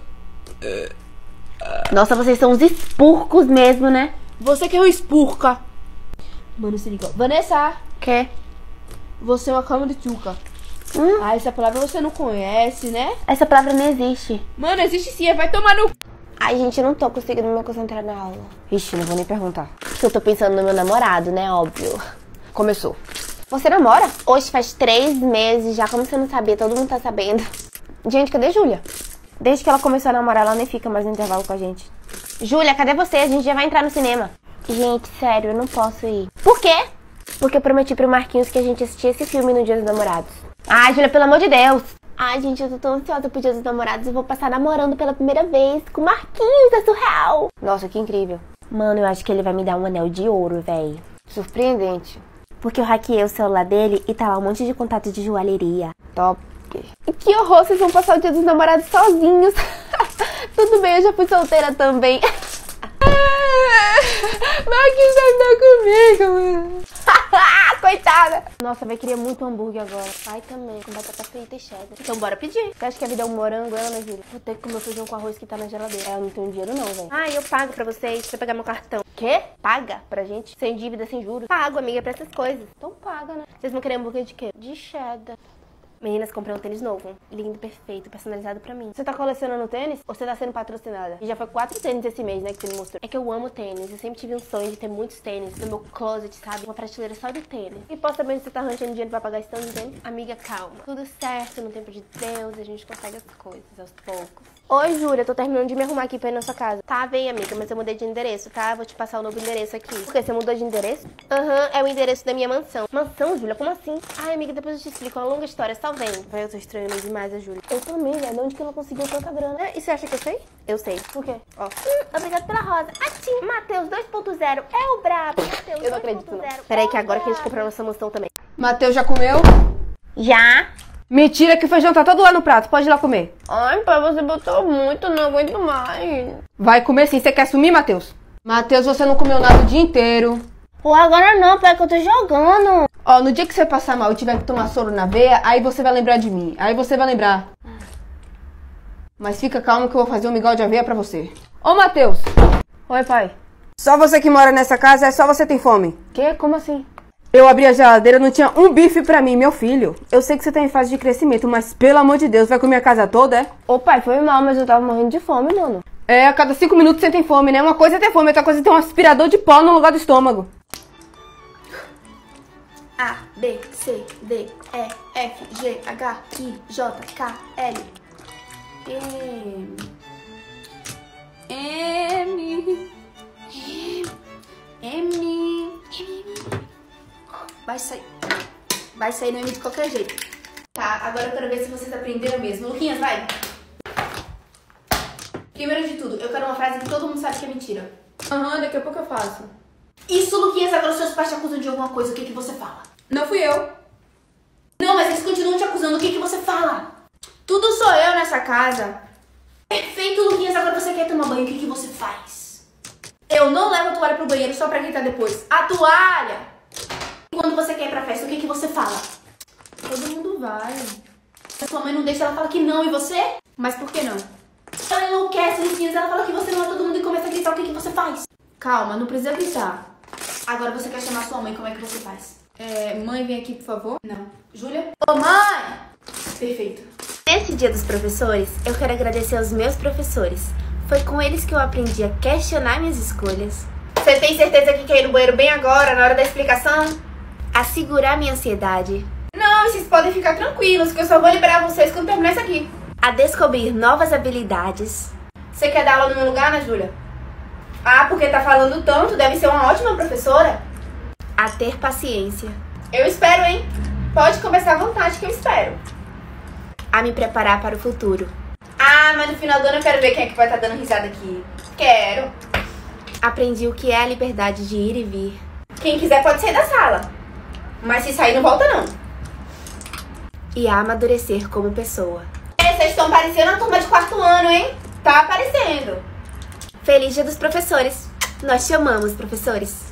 Nossa, vocês são uns espurcos mesmo, né? Você que é um espurca. Mano, se liga. Vanessa. Quê? Você é uma cama de tchuca. Hum? Ah, essa palavra você não conhece, né? Essa palavra não existe. Mano, existe sim, vai tomar no... Ai, gente, eu não tô conseguindo me concentrar na aula. Ixi, não vou nem perguntar. Porque eu tô pensando no meu namorado, né? Óbvio. Começou. Você namora? Hoje faz três meses já, como você não sabia, todo mundo tá sabendo. Gente, cadê Júlia? Desde que ela começou a namorar, ela nem fica mais no intervalo com a gente. Júlia, cadê você? A gente já vai entrar no cinema. Gente, sério, eu não posso ir. Por quê? Porque eu prometi pro Marquinhos que a gente assistia esse filme no Dia dos Namorados. Ai, Júlia, pelo amor de Deus. Ai, gente, eu tô tão ansiosa pro Dia dos Namorados. Eu vou passar namorando pela primeira vez com o Marquinhos, é surreal. Nossa, que incrível. Mano, eu acho que ele vai me dar um anel de ouro, véi. Surpreendente. Porque eu hackeei o celular dele e tá lá um monte de contato de joalheria. Top. Que horror, vocês vão passar o Dia dos Namorados sozinhos. Tudo bem, eu já fui solteira também. Marquinhos vai andar comigo. Coitada. Nossa, vai querer muito hambúrguer agora. Ai, também, com batata frita e cheddar. Então bora pedir. Você acha que a vida é um morango, ela, né, Júlia? Vou ter que comer o feijão com arroz que tá na geladeira. Ela não tem dinheiro não, velho. Ah, eu pago pra vocês, pra pegar meu cartão. Quê? Paga pra gente? Sem dívida, sem juros? Pago, amiga, pra essas coisas. Então paga, né? Vocês vão querer hambúrguer de quê? De cheddar. Meninas, comprei um tênis novo. Lindo, perfeito, personalizado pra mim. Você tá colecionando tênis? Ou você tá sendo patrocinada? E já foi quatro tênis esse mês, né, que você me mostrou. É que eu amo tênis. Eu sempre tive um sonho de ter muitos tênis no meu closet, sabe? Uma prateleira só de tênis. E posso saber onde você tá arranjando dinheiro pra pagar esse tanto de tênis? Amiga, calma. Tudo certo, no tempo de Deus, a gente consegue as coisas aos poucos. Oi, Júlia, tô terminando de me arrumar aqui pra ir na sua casa. Tá, vem, amiga, mas eu mudei de endereço, tá? Vou te passar o novo endereço aqui. Por quê? Você mudou de endereço? Aham, uhum, é o endereço da minha mansão. Mansão, Júlia? Como assim? Ai, amiga, depois eu te explico. É uma longa história, só vem. Vai, eu tô estranhando demais a Júlia. Eu também, né? De onde que ela conseguiu tanta grana? É, e você acha que eu sei? Eu sei. Por quê? Ó. Hum, obrigada pela rosa. Atim, Matheus dois ponto zero. É o brabo. Matheus eu não acredito, não. zero. Peraí, que agora que a gente comprou a nossa mansão também. Matheus já comeu? Já? Mentira que o feijão tá todo lá no prato. Pode ir lá comer. Ai, pai, você botou muito, não aguento mais. Vai comer sim. Você quer sumir, Matheus? Matheus, você não comeu nada o dia inteiro. Pô, agora não, pai, que eu tô jogando. Ó, no dia que você passar mal e tiver que tomar soro na veia, aí você vai lembrar de mim. Aí você vai lembrar. Mas fica calmo que eu vou fazer um mingau de aveia pra você. Ô, Matheus. Oi, pai. Só você que mora nessa casa, é só você tem fome. Quê? Como assim? Eu abri a geladeira, não tinha um bife pra mim, meu filho. Eu sei que você tá em fase de crescimento, mas pelo amor de Deus, vai comer a casa toda, é? Ô, pai, foi mal, mas eu tava morrendo de fome, mano. É, a cada cinco minutos você tem fome, né? Uma coisa é ter fome, outra coisa é ter um aspirador de pó no lugar do estômago. A, B, C, D, E, F, G, H, I, J, K, L, M, M, M, M, vai sair, vai sair no M de qualquer jeito. Tá, agora eu quero ver se vocês aprenderam mesmo. Luquinhas, vai! Primeiro de tudo, eu quero uma frase que todo mundo sabe que é mentira. Aham, uhum, daqui a pouco eu faço. Isso, Luquinhas, agora os seus pais te acusam de alguma coisa, o que que você fala? Não fui eu. Não, mas eles continuam te acusando, o que que você fala? Tudo sou eu nessa casa. Perfeito, Luquinhas, agora você quer tomar banho, o que que você faz? Eu não levo a toalha pro banheiro só pra gritar depois. A toalha! E quando você quer ir pra festa, o que que você fala? Todo mundo vai. A sua mãe não deixa, ela fala que não, e você? Mas por que não? Ela enlouquece, Luquinhas, ela fala que você não é todo mundo e começa a gritar, o que que você faz? Calma, não precisa gritar. Agora você quer chamar sua mãe, como é que você faz? É, mãe, vem aqui, por favor. Não. Júlia? Ô, mãe! Perfeito. Nesse dia dos professores, eu quero agradecer aos meus professores. Foi com eles que eu aprendi a questionar minhas escolhas. Você tem certeza que quer ir no banheiro bem agora, na hora da explicação? A segurar minha ansiedade. Não, vocês podem ficar tranquilos, que eu só vou liberar vocês quando terminar isso aqui. A descobrir novas habilidades. Você quer dar aula no meu lugar, né, Júlia? Ah, porque tá falando tanto, deve ser uma ótima professora. A ter paciência. Eu espero, hein? Pode conversar à vontade que eu espero. A me preparar para o futuro. Ah, mas no final do ano eu quero ver quem é que vai estar dando risada aqui. Quero. Aprendi o que é a liberdade de ir e vir. Quem quiser pode sair da sala. Mas se sair, não volta não. E a amadurecer como pessoa. É, vocês estão parecendo a turma de quarto ano, hein? Tá aparecendo. Feliz Dia dos Professores. Nós te amamos, professores.